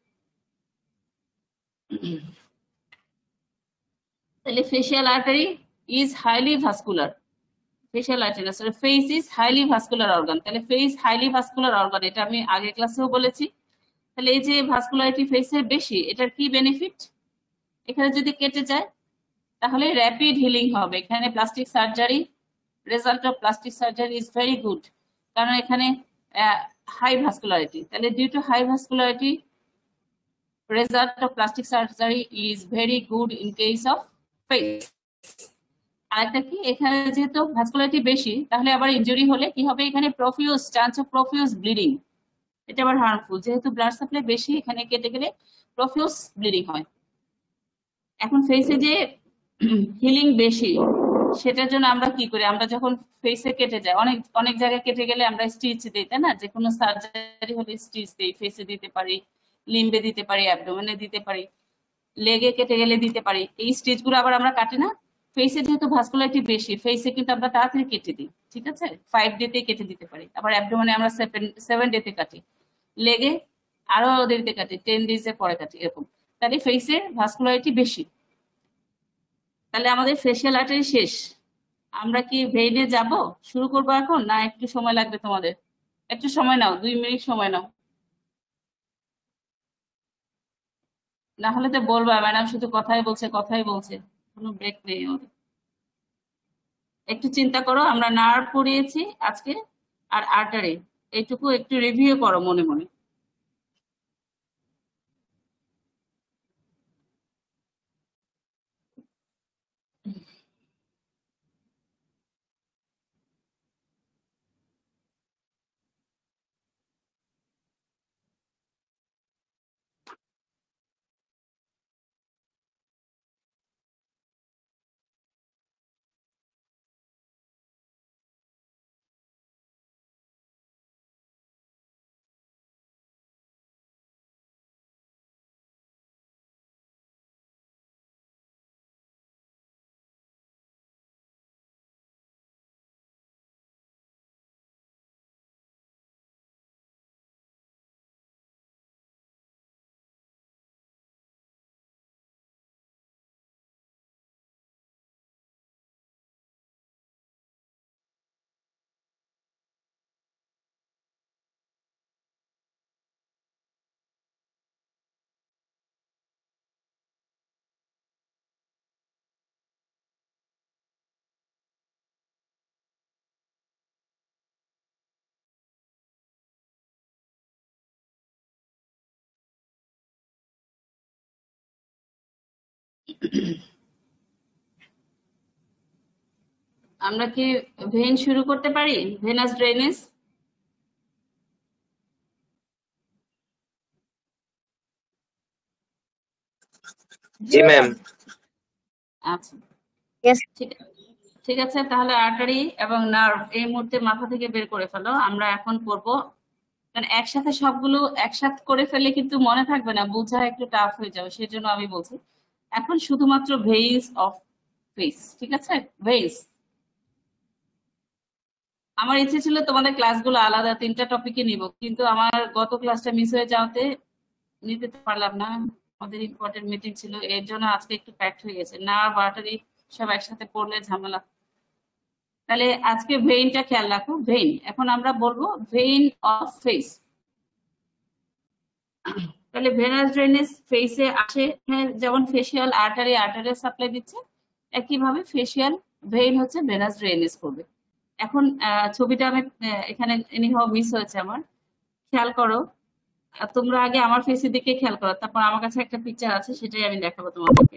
[SPEAKER 1] তাহলে facial artery is highly vascular, facial artery আসলে face is highly vascular organ. তাহলে ফেস হাইলি ভাস্কুলার অর্গান, এটা আমি আগে ক্লাসেও বলেছি। তাহলে এই যে ভাস্কুলারিটি ফেসের বেশি, এটার কি বেনিফিট? এখানে যদি কেটে যায় তাহলে র্যাপিড হিলিং হবে। এখানে plastic surgery, result of plastic surgery is very good, কারণ এখানে হাই ভাস্কুলারিটি। তাহলে due to high vascularity result of plastic surgery is very good in case of face. আরেকটা কি, এখানে যেহেতু ভাস্কুলারিটি বেশি তাহলে আবার ইনজুরি হলে কি হবে, এখানে profuse chance of profuse bleeding, এটা আবার হার্মফুল। যেহেতু ব্লাড সাপ্লাই বেশি এখানে কেটে গেলে প্রফিউজ ব্লিডিং হয়। এখন ফেসে যে হিলিং বেশি সেটার জন্য আমরা কি করি, আমরা যখন ফেসে কেটে যায়, অনেক অনেক জায়গায় কেটে গেলে আমরা স্টিচ দিই, তাই না? যে কোনো সার্জারি হলে স্টিচ দিই, ফেসে দিতে পারি, লিম্বে দিতে পারি, অ্যাবডোমেনে দিতে পারি, লেগে কেটে গেলে দিতে পারি। এই স্টিচ গুলো আবার আমরা কাটি না, ফেসে যেহেতু ভাস্কুলারিটি বেশি ফেসে কিন্তু আমরা তাড়াতাড়ি কেটে দিই, ঠিক আছে, 5 ডেতে কেটে দিতে পারি। আবার অ্যাবডোমেনে আমরা 7 ডেতে কাটি, লেগে আরো দেরিতে কাটি, 10 ডেজে পরে কাটি, এরকম। তাহলে ফেসের ভাস্কুলারিটি বেশি। তাহলে আমাদের ফেশিয়াল আর্টারি শেষ, আমরা কি ভেইনে যাব? শুরু করবো এখন না একটু সময় লাগবে তোমাদের? একটু সময় নাও, 2 মিনিট সময় নাও, না হলে তো বলবা ম্যাডাম শুধু কথাই বলছে কথাই বলছে, কোনো ব্রেক নেই আমাদের। একটু চিন্তা করো, আমরা নার্ভ পড়িয়েছি আজকে আর আর্টারি, এইটুকু একটু রিভিউ করো মনে মনে। আমরা কি ভেন শুরু করতে পারি? Venous drainage.
[SPEAKER 2] জি ম্যাম।
[SPEAKER 1] আচ্ছা ঠিক আছে, তাহলে আর্টারি এবং নার্ভ এই মুহূর্তে মাথা থেকে বের করে ফেলো। আমরা এখন করব, মানে একসাথে সবগুলো একসাথে করে ফেলে কিন্তু মনে থাকবে না, বোঝা একটু টাফ হয়ে যাবে, সেই জন্য আমি বলছি এখন শুধুমাত্র ভেইস অফ ফেস, ঠিক আছে? ভেইস। আমার ইচ্ছে ছিল তোমাদের ক্লাসগুলো আলাদা 3টা টপিকে নিব, কিন্তু আমার গত ক্লাসটা মিস হয়ে যাওয়াতে নিতে পারলাম না, আমাদের ইম্পর্টেন্ট মিটিং ছিল, এর জন্য আজকে একটু প্যাকড হয়ে গেছে। নার্ভ আর্টারি সব একসাথে পড়লে ঝামেলা। তাহলে আজকে ভেইনটা খেয়াল রাখো, ভেইন। এখন আমরা বলবো ভেইন অফ ফেস। তাহলে ভেনাস ড্রেনেজ ফেসে আসে, হ্যাঁ, যেমন ফেসিয়াল আর্টারি আর্টারিয়াল সাপ্লাই দিচ্ছে, একইভাবে ফেসিয়াল ভেইন হচ্ছে ভেনাস ড্রেনেজ করবে। এখন ছবিটা আমি এখানে এনিহাও মিস হয়েছে আমার, খেয়াল করো। তোমরা আগে আমার ফেসের দিকে খেয়াল করো, তারপর আমার কাছে একটা পিকচার আছে, সেটাই আমি দেখাবো তোমাদেরকে।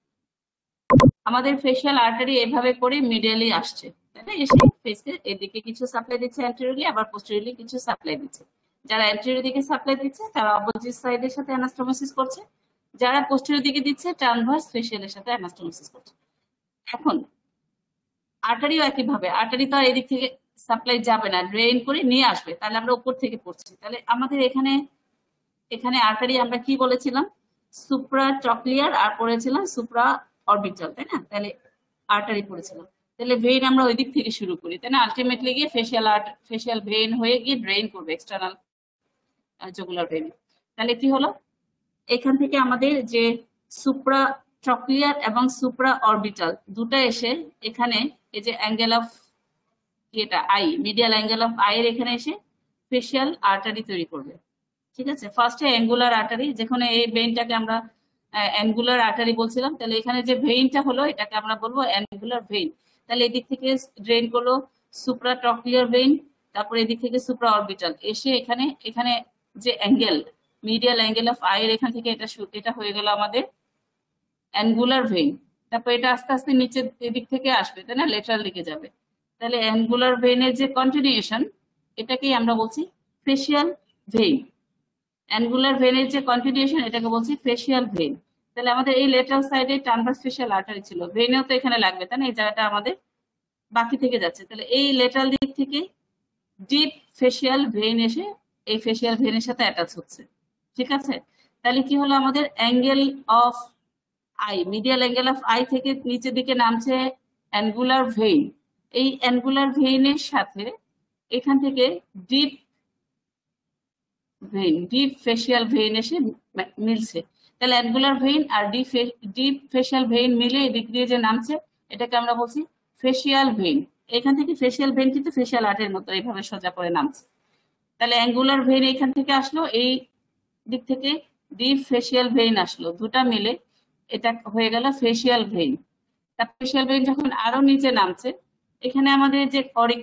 [SPEAKER 1] আমাদের ফেসিয়াল আর্টারি এভাবে করে মিডিয়ালি আসছে, তাই না? এসে ফেসকে এদিকে কিছু সাপ্লাই দিচ্ছে অ্যান্টেরিয়রলি, আবার পোস্টেরিয়রলি কিছু সাপ্লাই দিচ্ছে। যারা অ্যান্টেরিয়র দিকে সাপ্লাই দিচ্ছে তারা অপোজিট সাইডের সাথে অ্যানাস্টোমোসিস করছে, যারা পোস্টেরিয়র দিকে দিচ্ছে ট্রানভার্স ফেসিয়ালের সাথে অ্যানাস্টোমোসিস করছে। এখন আর্টারিও একইভাবে, আর্টারি তো আর এদিক থেকে সাপ্লাই যাবে না, ড্রেন করে নিয়ে আসবে, তাহলে আমরা উপর থেকে পড়ছি। তাহলে আমাদের এখানে আর্টারি আমরা কি বলেছিলাম? সুপ্রা ট্রক্লিয়ার আর পড়েছিলাম সুপ্রা অরবিটাল, তাই না? তাহলে আর্টারি পড়েছিলাম। তাহলে ভেইন আমরা ওই দিক থেকে শুরু করি, তাই না? আলটিমেটলি গিয়ে ফেসিয়াল ভেইন হয়ে গিয়ে ড্রেন করবে এক্সটার্নাল জুগুলার ভেইন। তাহলে কি হলো? এখান থেকে আমাদের যে সুপ্রা ট্রক্লিয়ার এবং সুপ্রা অরবিটাল দুটো এসে এখানে এই যে অ্যাঙ্গেল অফ এটা eye, medial angle of eye এর এখানে এসে ফেসিয়াল আর্টারি তৈরি করবে। ঠিক আছে, ফার্স্টে অ্যাঙ্গুলার আর্টারি, যেখানে এই ভেইনটাকে আমরা অ্যাঙ্গুলার আর্টারি বলছিলাম, তাহলে এখানে যে ভেইনটা হলো এটাকে আমরা বলবো অ্যাঙ্গুলার ভেইন। তাহলে এদিক থেকে ড্রেন করলো সুপ্রা ট্রক্লিয়ার ভেইন, তারপর এদিক থেকে সুপ্রা অরবিটাল এসে এখানে যে angle, medial angle of eye এর এখান থেকে এটা হয়ে গেল আমাদের অ্যাঙ্গুলার ভেইন। তারপর এটা আস্তে আস্তে নিচের দিক থেকে আসবে, তাই না? লেটারাল দিকে যাবে। তাহলে অ্যাঙ্গুলার ভেইনের যে কন্টিনিউশন, এটাকেই আমরা বলছি ফেসিয়াল ভেইন। অ্যাঙ্গুলার ভেইনের যে কন্টিনিউশন, এটাকে বলছি ফেসিয়াল ভেইন। তাহলে আমাদের এই লেটারাল সাইডে ট্রানভার্স ফেসিয়াল আর্টারি ছিল, ভেইনেও তো এখানে লাগবে, তাই না? এই জায়গাটা আমাদের বাকি থেকে যাচ্ছে। তাহলে এই লেটারাল দিক থেকে ডিপ ফেসিয়াল ভেইন এসে এই ফেসিয়াল ভেইনের সাথে অ্যাটাচ হচ্ছে। ঠিক আছে, তাহলে কি হলো? আমাদের angle of eye, medial angle of eye থেকে নিচের দিকে নামছে অ্যাঙ্গুলার ভেইন। এই অ্যাঙ্গুলার ভেইনের সাথে এখান থেকে ডিপ ফেসিয়াল ভেইন এসে মিলছে। তাহলে অ্যাঙ্গুলার ভেইন আর ডিপ ফেসিয়াল ভেইন মিলে এদিক দিয়ে যে নামছে, এটাকে আমরা বলছি ফেসিয়াল ভেইন। এখান থেকে ফেসিয়াল ভেইন কিন্তু ফেসিয়াল আর্টের মতো এইভাবে সোজা করে নামছে। তাহলে অ্যাঙ্গুলার ভেইন এখান থেকে আসলো, এই দিক থেকে ডিপ ফেসিয়াল ভেইন আসলো, দুটা মিলে এটা হয়ে গেল ফেসিয়াল ভেইন। তার ফেসিয়াল ভেইন যখন আরো নিচে নামছে, এখানে আমাদের যে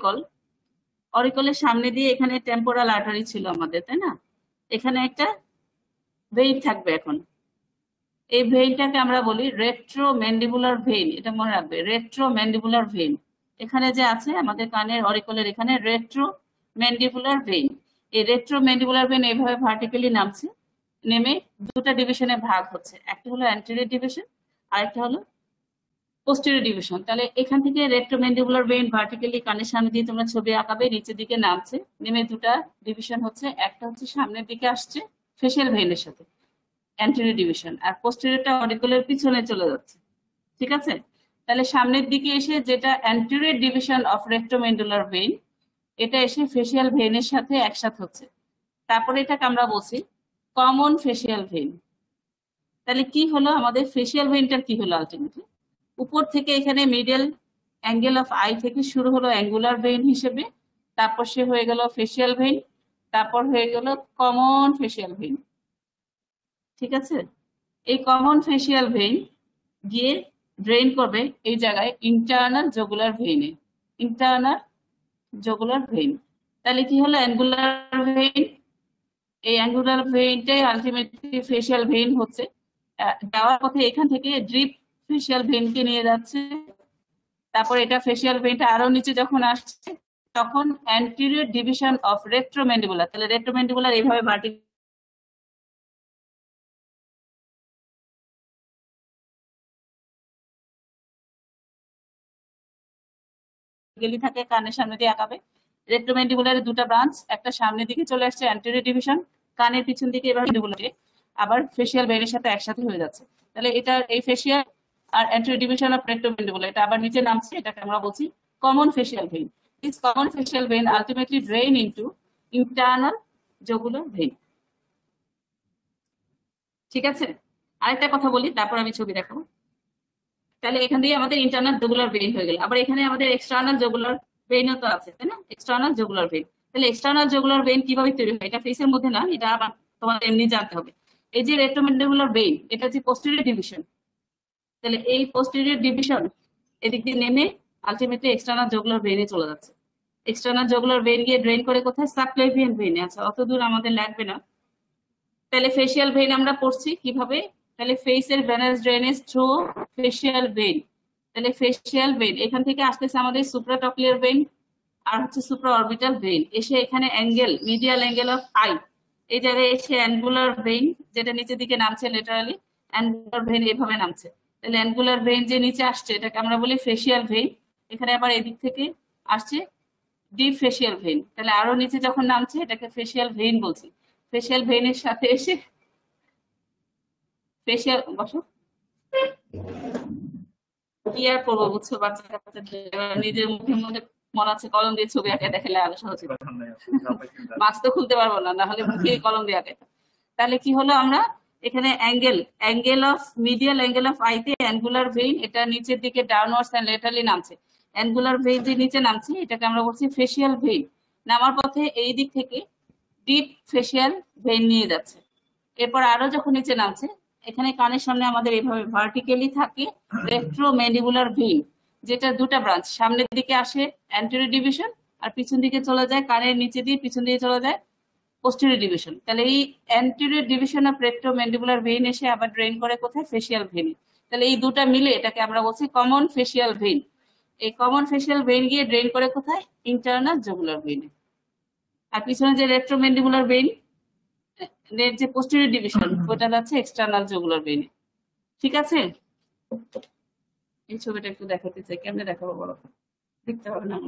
[SPEAKER 1] অরিকলের সামনে দিয়ে এখানে টেম্পোরাল আর্টারি ছিল আমাদের, তাই না? এখানে একটা ভেইন থাকবে। এখন এই ভেইনটাকে আমরা বলি রেট্রোম্যান্ডিবুলার ভেইন, এটা মনে রাখবে, রেট্রোম্যান্ডিবুলার ভেইন। এখানে যে আছে আমাদের কানের অরিকলের এখানে রেট্রোম্যান্ডিবুলার ভেইন। এই রেট্রোম্যান্ডিবুলার ভেইন এইভাবে ভার্টিক্যালি নামছে, নেমে দুটা ডিভিশনে ভাগ হচ্ছে, একটা হলো অ্যান্টেরিয়র ডিভিশন আর একটা হলো পোস্টেরিয়র ডিভিশন। তাহলে এখান থেকে রেট্রোম্যান্ডিবুলার ভেইন ভার্টিক্যালি কানের সামনে দিয়ে তোমরা ছবি আঁকাবে, নিচের দিকে নামছে, নেমে দুটা ডিভিশন হচ্ছে, একটা হচ্ছে সামনের দিকে আসছে ফেসিয়াল ভেইনের সাথে অ্যান্টেরিয়র ডিভিশন, আর পোস্টেরিয়রটা অরিকলের পিছনে চলে যাচ্ছে। ঠিক আছে, তাহলে সামনের দিকে এসে যেটা anterior division of retromandibular vein, এটা এসে ফেসিয়াল ভেইনের সাথে একসাথে হচ্ছে, তারপরে এটাকে আমরা বলছি কমন ফেসিয়াল ভেইন। তাহলে কি হলো? আমাদের ফেসিয়াল ভেইনটার কি হলো? আলটিমেটলি উপর থেকে এখানে মিডল অ্যাঙ্গেল অফ আই থেকে শুরু হলো অ্যাঙ্গুলার ভেইন হিসেবে, তারপর সে হয়ে গেল ফেসিয়াল ভেইন, তারপর হয়ে গেল কমন ফেসিয়াল ভেইন। ঠিক আছে, এই কমন ফেসিয়াল ভেইন গিয়ে ড্রেন করবে এই জায়গায় ইন্টারনাল জুগুলার ভেইনে, ইন্টারনাল জুগুলার ভেইন। তাহলে কি হলো? অ্যাঙ্গুলার ভেইন, এই অ্যাঙ্গুলার ভেইনটাই আলটিমেটলি ফেসিয়াল ভেইন হচ্ছে। যাওয়ার পথে এখান থেকে ড্রিপ ফেসিয়াল ভেইনকে নিয়ে যাচ্ছে, তারপর এটা ফেসিয়াল ভেইনটা আরো নিচে যখন আসছে তখন অ্যান্টেরিয়র ডিভিশন অফ রেট্রোম্যান্ডিবুলার, তাহলে রেট্রোম্যান্ডিবুলার এইভাবে ভার্টিক্যালি থাকে, কানের সামনে দিয়ে আঁকাবে। রেট্রোম্যান্ডিবুলারের দুটো ব্রাঞ্চ, একটা সামনের দিকে চলে আসছে অ্যান্টেরিয়র ডিভিশন, কানের পিছন দিকে এবার আবার ফেসিয়াল ভেইনের সাথে একসাথে হয়ে যাচ্ছে। তাহলে এটা এই ফেসিয়াল আর অ্যান্টেরিয়র ডিভিশন অফ রেট্রোম্যান্ডিবুলার, এটা আবার নিচে নামছে, এটাকে আমরা বলছি common facial vein. This common facial vein ultimately drain into internal jugular vein. ঠিক আছে, আরেকটা কথা বলি, তারপর আমি ছবি দেখাবো। তাহলে এখান দিয়ে আমাদের ইন্টারনাল জুগুলার ভেইন হয়ে গেল, আবার এখানে আমাদের এক্সটার্নাল জুগুলার ভেইনও তো আছে, তাই না? External jugular vein. তাহলে এক্সটার্নাল জুগুলার ভেইন কিভাবে তৈরি হয়? এটা ফেসের মধ্যে না, এটা আবার তোমাদের এমনি জানতে হবে। এই যে রেট্রোম্যান্ডিবুলার ভেইন, এটা হচ্ছে পোস্টেরিয়র ডিভিশন। তাহলে এই পোস্টেরিয়র ডিভিশন এদিক দিয়ে নেমে আলটিমেটলি এক্সটার্নাল জুগুলার ভেইনে চলে যাচ্ছে। এক্সটার্নাল জুগুলার ভেইন গিয়ে ড্রেন করে কোথায়? সাবক্লেভিয়ান ভেইনে। আচ্ছা, অত দূর আমাদের লাগবে না। তাহলে ফেসিয়াল ভেইন আমরা পড়ছি কিভাবে? তাহলে ফেসের venous drainage through facial vein. তাহলে ফেসিয়াল ভেইন এখান থেকে আসতেছে আমাদের সুপ্রাটক্লিয়ার ভেইন আর হচ্ছে সুপ্রা অরবিটাল ভেইন, এসে এখানে angle, medial angle of eye, এই জায়গায় এসে অ্যাঙ্গুলার ভেইন, যেটা নিচের দিকে নামছে লেটারালি, অ্যাঙ্গুলার ভেইন এভাবে নামছে। তাহলে অ্যাঙ্গুলার ভেইন যে নিচে আসছে এটাকে আমরা বলি ফেসিয়াল ভেইন। এখানে আবার এদিক থেকে আসছে ডিপ ফেসিয়াল ভেইন। তাহলে আরো নিচে যখন নামছে এটাকে ফেসিয়াল ভেইন বলছি। ফেসিয়াল ভেইনের সাথে এসে ফেসিয়াল, বসো, কি আর করবো বুঝছো, বাচ্চা কাচ্চা নিজের মুখের মধ্যে মনে আছে কলম দিয়ে ছবি আঁকে দেখালে আরো সহজ হতো। মাস্ক তো খুলতে পারবো না, না হলে মুখে কলম দিয়ে আঁকে। তাহলে কি হলো, আমরা এখানে angle of medial angle of আইতে অ্যাঙ্গুলার ভেইন, এটা নিচের দিকে ডাউনওয়ার্ডস এন্ড লেটারলি নামছে। অ্যাঙ্গুলার ভেইন যে নিচে নামছে এটাকে আমরা বলছি ফেসিয়াল ভেইন। নামার পথে এই দিক থেকে ডিপ ফেসিয়াল ভেইন নিয়ে যাচ্ছে। এরপর আরো যখন নিচে নামছে, এখানে কানের সামনে আমাদের এইভাবে ভার্টিক্যালি থাকে রেট্রোম্যান্ডিবুলার ভেইন, যেটা দুটো ব্রাঞ্চ, সামনের দিকে আসে অ্যান্টেরিয়র ডিভিশন আর পিছন দিকে চলে যায়, কানের নিচে দিয়ে পিছন দিকে চলে যায় পোস্টেরিয়র ডিভিশন। তাহলে এই anterior division of retromandibular vein এসে আবার ড্রেন করে কোথায়? Facial vein. তাহলে এই দুটা মিলে এটাকে আমরা বলছি কমন ফেসিয়াল ভেইন। এই কমন ফেসিয়াল ভেইন গিয়ে ড্রেন করে কোথায়? Internal jugular ভেইনে। আর পিছনে যে রেট্রোম্যান্ডিবুলার ভেইন এর যে পোস্টেরিয়র ডিভিশন ওটা যাচ্ছে এক্সটার্নাল জুগুলার ভেইনে। ঠিক আছে, এই ছবিটা একটু দেখাতে চাই, কেমনে দেখাবো বলো? দেখতে হবে না?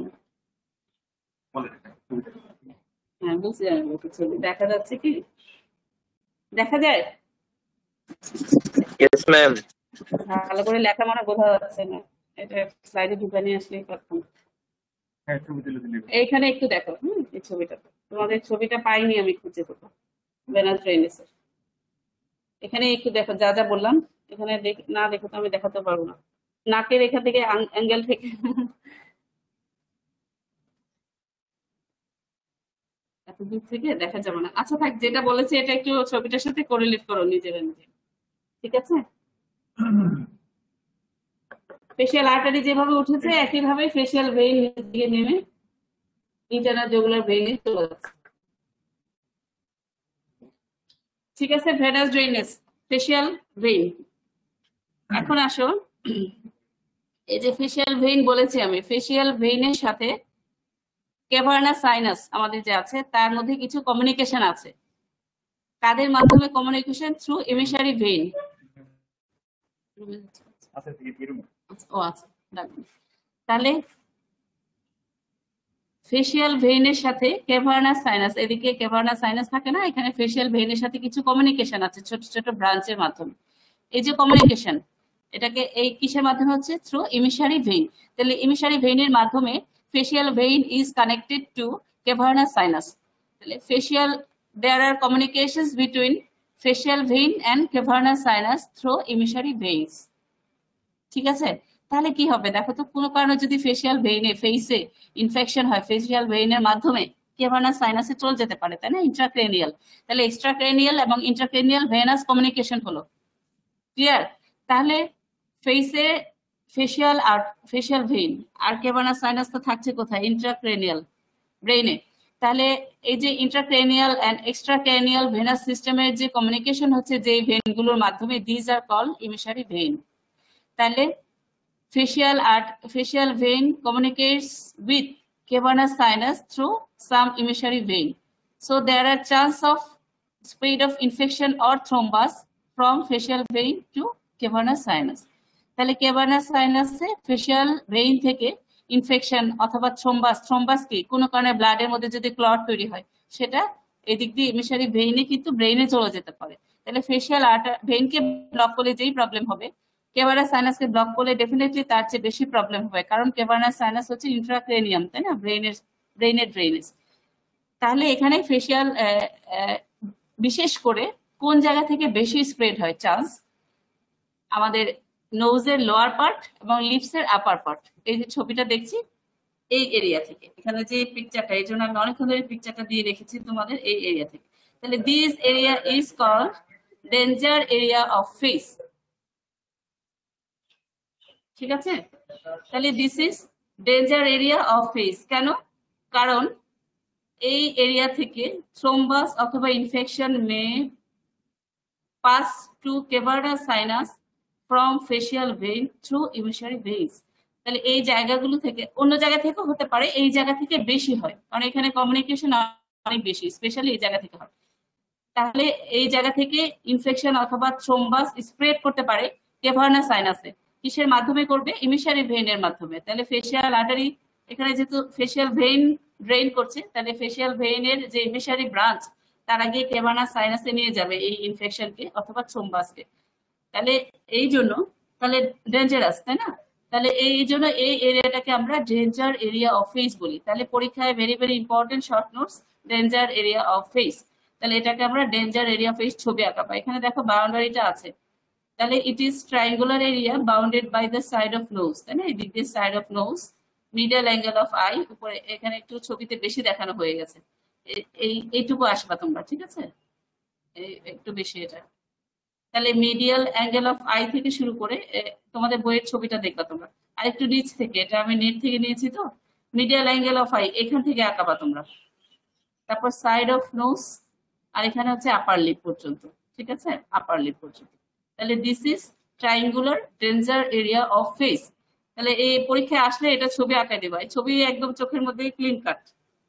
[SPEAKER 1] হ্যাঁ বুঝছি আমি, ছবি দেখা যাচ্ছে কি? দেখা যায়?
[SPEAKER 2] Yes ma'am.
[SPEAKER 1] ভালো করে লেখা মানে বোঝা যাচ্ছে না, এটা স্লাইডে ঢুকে নিয়ে আসলেই পারতাম। এইখানে একটু দেখো, এই ছবিটা, তোমাদের ছবিটা পাইনি আমি খুঁজে কোথাও, ভেনাস ড্রেনেজের। এখানে একটু দেখো, যা যা বললাম এখানে না দেখো তো আমি দেখাতে পারবো না। নাকের এখান থেকে অ্যাঙ্গেল থেকে এত দূর থেকে দেখা যাবে না। আচ্ছা থাক, যেটা বলেছে এটা একটু ছবিটার সাথে কোরিলেট করো নিজের নিজে, ঠিক আছে? ফেসিয়াল আর্টারি যেভাবে উঠেছে একইভাবে ফেসিয়াল ভেইন দিকে নেমে ইন্টারনাল জুগুলার ভেইনে চলে যাচ্ছে। ঠিক আছে, ভেনাস ড্রেনেজ, ফেসিয়াল ভেইন। এখন আসো, এই যে ফেসিয়াল ভেইন বলেছি আমি, ফেসিয়াল ভেইনের সাথে ক্যাভার্নাস সাইনাস আমাদের যে আছে তার মধ্যে কিছু কমিউনিকেশন আছে। কাদের মাধ্যমে কমিউনিকেশন? Through emissary vein. ও আচ্ছা, তাহলে ফেসিয়াল ভেইনের সাথে ক্যাভার্নাস সাইনাস, এদিকে ক্যাভার্নাস সাইনাস থাকে না, এখানে ফেসিয়াল ভেইনের সাথে কিছু কমিউনিকেশন আছে ছোট ছোট ব্রাঞ্চের মাধ্যমে। এই যে কমিউনিকেশন, এটাকে এই কিসের মাধ্যমে হচ্ছে? Through emissary vein. তাহলে ইমিসারি ভেইনের মাধ্যমে facial vein is connected to cavernous sinus. Facial, there are communications between facial vein and cavernous sinus through emissary veins. ঠিক আছে, তাহলে কি হবে দেখো তো, কোনো কারণে যদি ফেসিয়াল ভেইনে, ফেসে ইনফেকশন হয়, ফেসিয়াল ভেইনের মাধ্যমে ক্যাভার্নাস সাইনাসে চলে যেতে পারে, তাই না? ইন্ট্রাক্রেনিয়াল, তাহলে এক্সট্রাক্রেনিয়াল এবং ইন্ট্রাক্রেনিয়াল ভেনাস কমিউনিকেশন হলো। ক্লিয়ার? তাহলে ফেসে ফেসিয়াল ভেইন আর ক্যাভার্নাস সাইনাস তো থাকছে কোথায়? ইন্ট্রাক্রেনিয়াল ব্রেইনে। তাহলে এই যে ইন্ট্রাক্রেনিয়াল এন্ড এক্সট্রাক্রেনিয়াল ভেনাস সিস্টেমের যে কমিউনিকেশন হচ্ছে যে ভেইনগুলোর মাধ্যমে, these are call emissary vein. তাহলে facial vein communicates with cavernous sinus through some emissary vein. So there are chance of spread of infection or thrombus from facial vein to cavernous sinus. তাহলে cavernous sinus এ facial vein থেকে ইনফেকশন অথবা থ্রোম্বাস কি কোনো কারণে ব্লাডের মধ্যে যদি ক্লট তৈরি হয়, সেটা এদিক দিয়ে ইমিসারি ভেইনে কিন্তু ব্রেইনে চলে যেতে পারে। তাহলে ফেসিয়াল ভেইনকে ব্লক করলে যেই প্রবলেম হবে, ক্যাভার্নাস সাইনাসকে ব্লক করলে ডেফিনেটলি তার চেয়ে বেশি প্রবলেম হবে, কারণ ক্যাভার্নাস সাইনাস হচ্ছে ইন্ট্রাক্রেনিয়াম, তাই না? ব্রেইনের ড্রেনেজ। তাহলে এখানে ফেসিয়াল বিশেষ করে কোন জায়গা থেকে বেশি স্প্রেড হয় চান্স? আমাদের নোজের লোয়ার পার্ট এবং লিপসের আপার পার্ট। এই যে ছবিটা দেখছি এই এরিয়া থেকে, এখানে যে পিকচারটা, এই জন্য আমি অনেকক্ষণ ধরে পিকচারটা দিয়ে রেখেছি তোমাদের, এই এরিয়া থেকে। তাহলে this area is called danger area of face. ঠিক আছে, তাহলে this is danger area of face. কেন? কারণ এই এরিয়া থেকে থ্রোম্বাস অথবা infection may pass to cavernous sinus from facial vein through emissary veins. তাহলে এই জায়গাগুলো থেকে, অন্য জায়গা থেকেও হতে পারে, এই জায়গা থেকে বেশি হয় কারণ এখানে কমিউনিকেশন অনেক বেশি, স্পেশালি এই জায়গা থেকে হয়। তাহলে এই জায়গা থেকে ইনফেকশন অথবা থ্রোম্বাস স্প্রেড করতে পারে ক্যাভার্নাস সাইনাসে। কিসের মাধ্যমে করবে? ইমিশারি ভেইনের মাধ্যমে। তাহলে ফেসিয়াল আর্টারি, এখানে যেহেতু ফেসিয়াল ভেইন ড্রেইন করছে, তাহলে ফেসিয়াল ভেইনের যে ইমিশারি ব্রাঞ্চ তারা গিয়ে ক্যাভার্নাস সাইনাসে নিয়ে যাবে এই ইনফেকশনকে অথবা থ্রোম্বাসকে। তাহলে এই জন্য তাহলে ডেঞ্জারাস, তাই না? তাহলে এই জন্য এই এরিয়াটাকে আমরা ডেঞ্জার এরিয়া অফ ফেস বলি। তাহলে পরীক্ষায় very very important short notes, danger area of face. তাহলে এটাকে আমরা ডেঞ্জার এরিয়া অফ ফেস ছবি আঁকাবো। এখানে দেখো বাউন্ডারিটা আছে, তাহলে it is triangular area bounded by the side of nose, তাই না? এদিক দিয়ে side of nose, middle angle of eye, উপরে এখানে একটু ছবিতে বেশি দেখানো হয়ে গেছে, এইটুকু আসবা তোমরা, ঠিক আছে? একটু বেশি এটা। তাহলে মিডিয়াল অ্যাঙ্গেল অফ আই থেকে শুরু করে তোমাদের বইয়ের ছবিটা দেখবা তোমরা, আর একটু নিচ থেকে, এটা আমি নেট থেকে নিয়েছি তো, মিডিয়াল অ্যাঙ্গেল অফ আই এখান থেকে আঁকাবা তোমরা। তারপর সাইড অফ নোজ, আর এখানে হচ্ছে আপার লিপ পর্যন্ত, ঠিক আছে? আপার লিপ পর্যন্ত। তাহলে this is triangular danger area of face. তাহলে এই পরীক্ষায় আসলে এটা ছবি আঁকা দেবা, এই ছবি একদম চোখের মধ্যে ক্লিন কাট।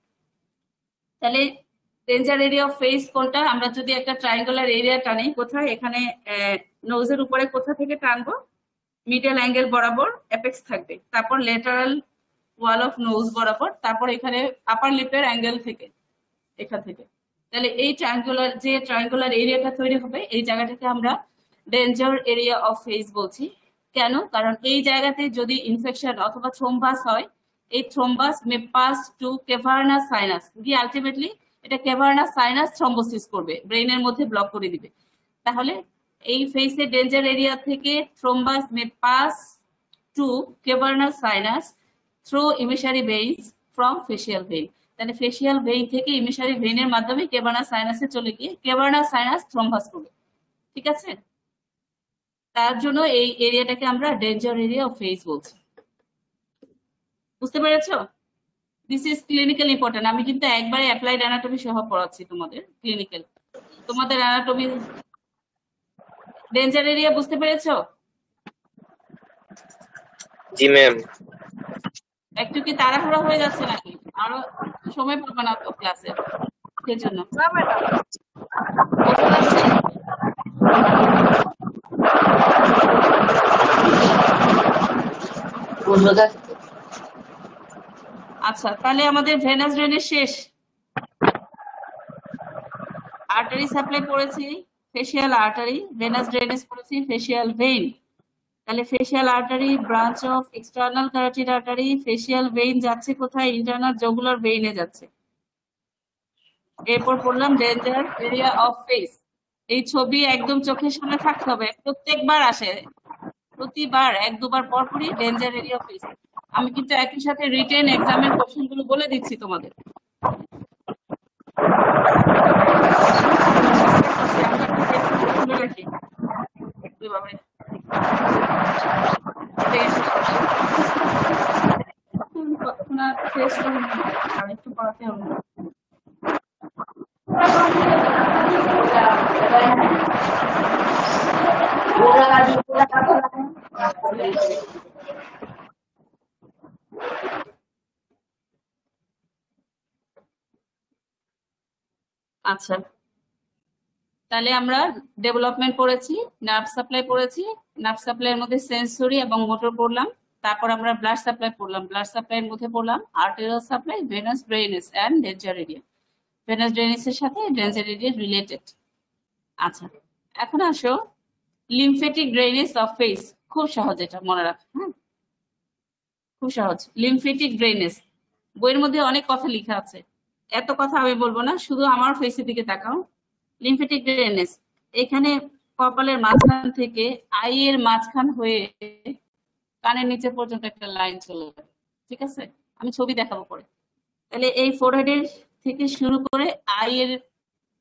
[SPEAKER 1] তাহলে ডেঞ্জার এরিয়া অফ ফেস কোনটা? আমরা যদি একটা ট্রায়াঙ্গুলার এরিয়া টানি, কোথায়? এখানে নোজের উপরে কোথা থেকে টানবো? মিডল অ্যাঙ্গেল বরাবর অ্যাপেক্স থাকবে, তারপর লেটারাল ওয়াল অফ নোজ বরাবর, তারপর এখানে আপার লিপের অ্যাঙ্গেল থেকে, এখান থেকে। তাহলে এই ট্রায়াঙ্গুলার যে ট্রায়াঙ্গুলার এরিয়াটা তৈরি হবে, এই জায়গাটাকে আমরা ডেঞ্জার এরিয়া অফ ফেস বলছি। কেন? কারণ এই জায়গাতে যদি ইনফেকশন অথবা থ্রোম্বাস হয়, এই thrombus may pass to cavernous sinus, গিয়ে আলটিমেটলি এটা ক্যাভার্নাস সাইনাস থ্রম্বোসিস করবে, ব্রেইনের মধ্যে ব্লক করে দিবে। তাহলে এই ফেসের ডেঞ্জার এরিয়া থেকে thrombus may pass to cavernous sinus through emissary veins from facial vein. তাহলে ফেসিয়াল ভেইন থেকে ইমিশারি ভেইনের মাধ্যমে ক্যাভার্নাস সাইনাসে চলে গিয়ে ক্যাভার্নাস সাইনাস থ্রম্বাস করবে, ঠিক আছে? তার জন্য এই এরিয়াটাকে আমরা ডেঞ্জার এরিয়া অফ ফেস বলছি। বুঝতে পেরেছো? This is clinical important. আমি কিন্তু একবারে অ্যাপ্লাইড অ্যানাটমি সহ পড়াচ্ছি তোমাদের ক্লিনিক্যাল। তোমাদের অ্যানাটমি ডেঞ্জার এরিয়া বুঝতে পেরেছো?
[SPEAKER 2] জি ম্যাম।
[SPEAKER 1] একটু কি তাড়াহুড়া হয়ে যাচ্ছে নাকি? আরো সময় পাবে না তো ক্লাসে, সেই জন্য
[SPEAKER 3] না ম্যাডাম।
[SPEAKER 1] বোঝা যাচ্ছে? আচ্ছা, তাহলে আমাদের ভেনাস ড্রেনেজ শেষ। আর্টারি সাপ্লাই পড়েছি, ফেসিয়াল আর্টারি, ভেনাস ড্রেনেজ পড়েছি, ফেসিয়াল ভেইন। তাহলে facial artery branch of external carotid artery, facial vein যাচ্ছে কোথায়? ইন্টারনাল জগুলার ভেইনে যাচ্ছে। এরপর পড়লাম ডেঞ্জার এরিয়া অফ ফেস। এই ছবি একদম চোখের সামনে থাকতে হবে, প্রত্যেকবার আসে, প্রতিবার এক দুবার পর পরই ডেঞ্জার এরিয়া অফ ফেস। আমি কিন্তু একই সাথে রিটেন এক্সামের কোশ্চেন গুলো বলে দিচ্ছি তোমাদের। আর একটু পড়াতে হবে। আচ্ছা, তাহলে আমরা ডেভেলপমেন্ট পড়েছি, নার্ভ সাপ্লাই পড়েছি, নার্ভ সাপ্লাইয়ের মধ্যে সেন্সরি এবং মোটর পড়লাম। তারপর আমরা ব্লাড সাপ্লাই পড়লাম, ব্লাড সাপ্লাইয়ের মধ্যে পড়লাম arterial supply, venous drainage and danger area. Venous ড্রেনেজের সাথে ডেঞ্জার এরিয়া রিলেটেড। আচ্ছা, এখন আসো লিমফেটিক ড্রেনেজ অফ ফেস। খুব সহজ, এটা মনে রাখ, হ্যাঁ, খুব সহজ। লিমফেটিক ড্রেনেজ, বইয়ের মধ্যে অনেক কথা লেখা আছে, এত কথা আমি বলবো না, শুধু আমার ফেসের দিকে তাকাও। লিমফেটিক ড্রেনেজ, এখানে কপালের মাঝখান থেকে আই এর মাঝখান হয়ে কানের নিচে পর্যন্ত একটা লাইন চলে যাবে, ঠিক আছে? আমি ছবি দেখাবো পরে। তাহলে এই ফোরহেডের থেকে শুরু করে আই এর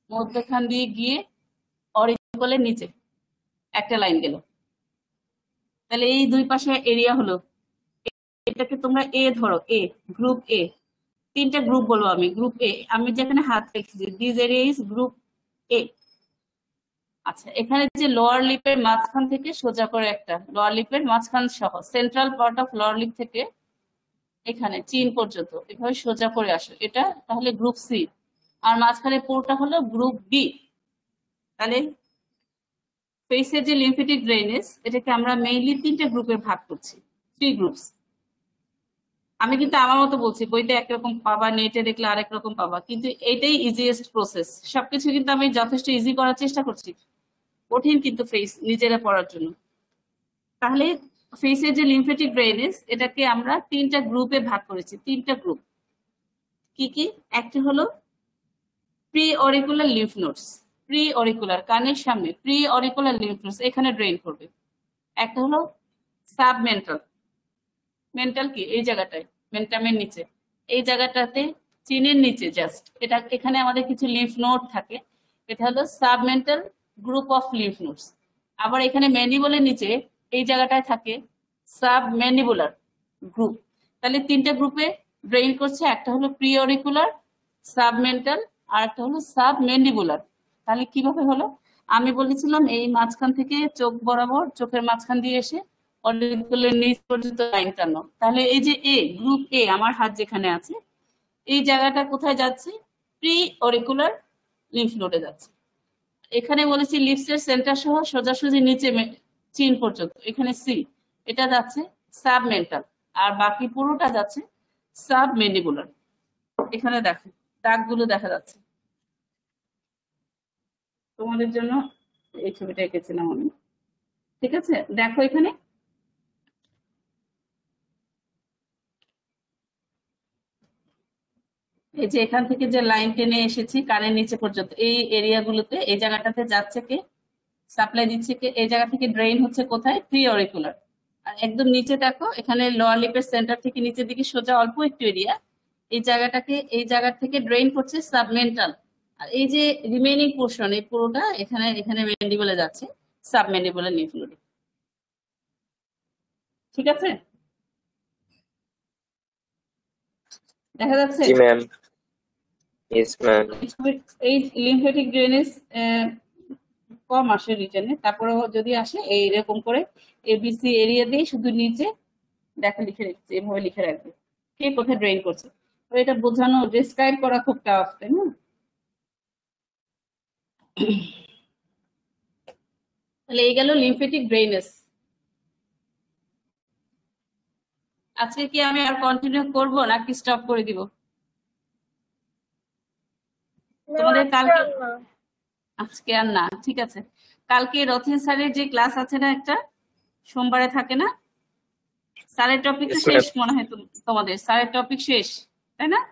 [SPEAKER 1] মধ্যখান দিয়ে গিয়ে অরিকলের নিচে একটা লাইন গেল। তাহলে এই দুই পাশে এরিয়া হলো, এটাকে তোমরা এ ধরো, এ গ্রুপ এ, তিনটা গ্রুপ বলবো আমি, গ্রুপ এ, আমি যেখানে হাত রেখেছি this area is group A. আচ্ছা, এখানে যে লোয়ার লিপের মাঝখান থেকে সোজা করে একটা, লোয়ার লিপের মাঝখান সহ central part of lower lip থেকে এখানে চিন পর্যন্ত এভাবে সোজা করে আসো, এটা তাহলে গ্রুপ সি। আর মাঝখানে পুরোটা হলো গ্রুপ বি। তাহলে ফেসের যে লিম্ফেটিক ড্রেনেজ, এটাকে আমরা মেইনলি তিনটা গ্রুপে ভাগ করছি, 3 গ্রুপস। আমি কিন্তু আমার মতো বলছি, বইতে একরকম পাবা, নেটে দেখলে আরেক রকম পাবা, কিন্তু এটাই ইজিয়েস্ট প্রসেস। সবকিছু কিন্তু আমি যথেষ্ট ইজি করার চেষ্টা করছি, কঠিন কিন্তু ফেস নিজেরা পড়ার জন্য। তাহলে ফেসের যে লিম্ফেটিক ড্রেনেজ, এটাকে আমরা তিনটা গ্রুপে ভাগ করেছি, তিনটা গ্রুপ। কি কি? একটা হলো pre auricular lymph nodes, pre auricular কানের সামনে প্রি অরিকুলার লিম্ফ নোডস এখানে ড্রেন করবে। একটা হলো সাবমেন্টাল, মেন্টাল কি এই জায়গাটায়, মেন্টামের নিচে, এই জায়গাটাতে চিনের নিচে জাস্ট, এটা এখানে আমাদের কিছু লিম্ফ নোড থাকে, এটা হলো submental group of lymph nodes. আবার এখানে ম্যান্ডিবলের নিচে এই জায়গাটায় থাকে সাবম্যান্ডিবুলার গ্রুপ। তাহলে তিনটা গ্রুপে ড্রেইন করছে, একটা হলো প্রি অরিকুলার, সাবমেন্টাল, আর একটা হলো সাবম্যান্ডিবুলার। তাহলে কিভাবে হলো? আমি বলেছিলাম এই মাঝখান থেকে চোখ বরাবর, চোখের মাঝখান দিয়ে এসে অরিকুলার নিচ পর্যন্ত লাইন টানো। তাহলে এই যে এ গ্রুপ এ, আমার হাত যেখানে আছে, এই জায়গাটা কোথায় যাচ্ছে? প্রি অরিকুলার লিম্ফ নোডে যাচ্ছে। এখানে বলেছি লিপসের সেন্টার সহ সোজাসুজি নিচে চিন পর্যন্ত, এখানে সি, এটা যাচ্ছে সাবমেন্টাল, আর বাকি পুরোটা যাচ্ছে সাবম্যান্ডিবুলার। এখানে দেখো দাগগুলো দেখা যাচ্ছে তোমাদের জন্য, এই ছবিটা এঁকেছিলাম আমি, ঠিক আছে? দেখো এখানে এই যে এখান থেকে যে লাইন টেনে এসেছি কানের নিচে পর্যন্ত, এই এরিয়াগুলোতে, এই জায়গাটাতে যাচ্ছে কে, সাপ্লাই দিচ্ছে কে, এই জায়গা থেকে ড্রেইন হচ্ছে কোথায়? Pre auricular. আর একদম নিচে দেখো, এখানে লোয়ার লিপের সেন্টার থেকে নিচের দিকে সোজা অল্প একটু এরিয়া, এই জায়গাটাকে, এই জায়গা থেকে ড্রেইন করছে সাবমেন্টাল। আর এই যে রিমেইনিং পোর্শন, এই পুরোটা এখানে এখানে ম্যান্ডিবলে যাচ্ছে, সাবম্যান্ডিবুলার লিম্ফ নোডে। ঠিক আছে, দেখা যাচ্ছে?
[SPEAKER 2] জি ম্যাম। Yes ma'am.
[SPEAKER 1] এই লিম্ফেটিক ড্রেনেজ কম আসে রিটেনে, তারপরেও যদি আসে এইরকম করে এবিসি এরিয়া দিয়ে শুধু নিচে দেখা লিখে রেখেছে, এভাবে লিখে রাখবে কে কোথায় ড্রেন করছে। তো এটা বোঝানো, ডিসক্রাইব করা খুব টাফ, তাই না? তাহলে এই গেল লিম্ফেটিক ড্রেনেজ। আজকে কি আমি আর কন্টিনিউ করব নাকি স্টপ করে দিব? তোমাদের কালকে, আজকে আর না, ঠিক আছে। কালকে রথিন স্যারের যে ক্লাস আছে না, একটা সোমবারে থাকে না, স্যারের টপিক তো শেষ মনে হয় তোমাদের, স্যারের টপিক শেষ, তাই না?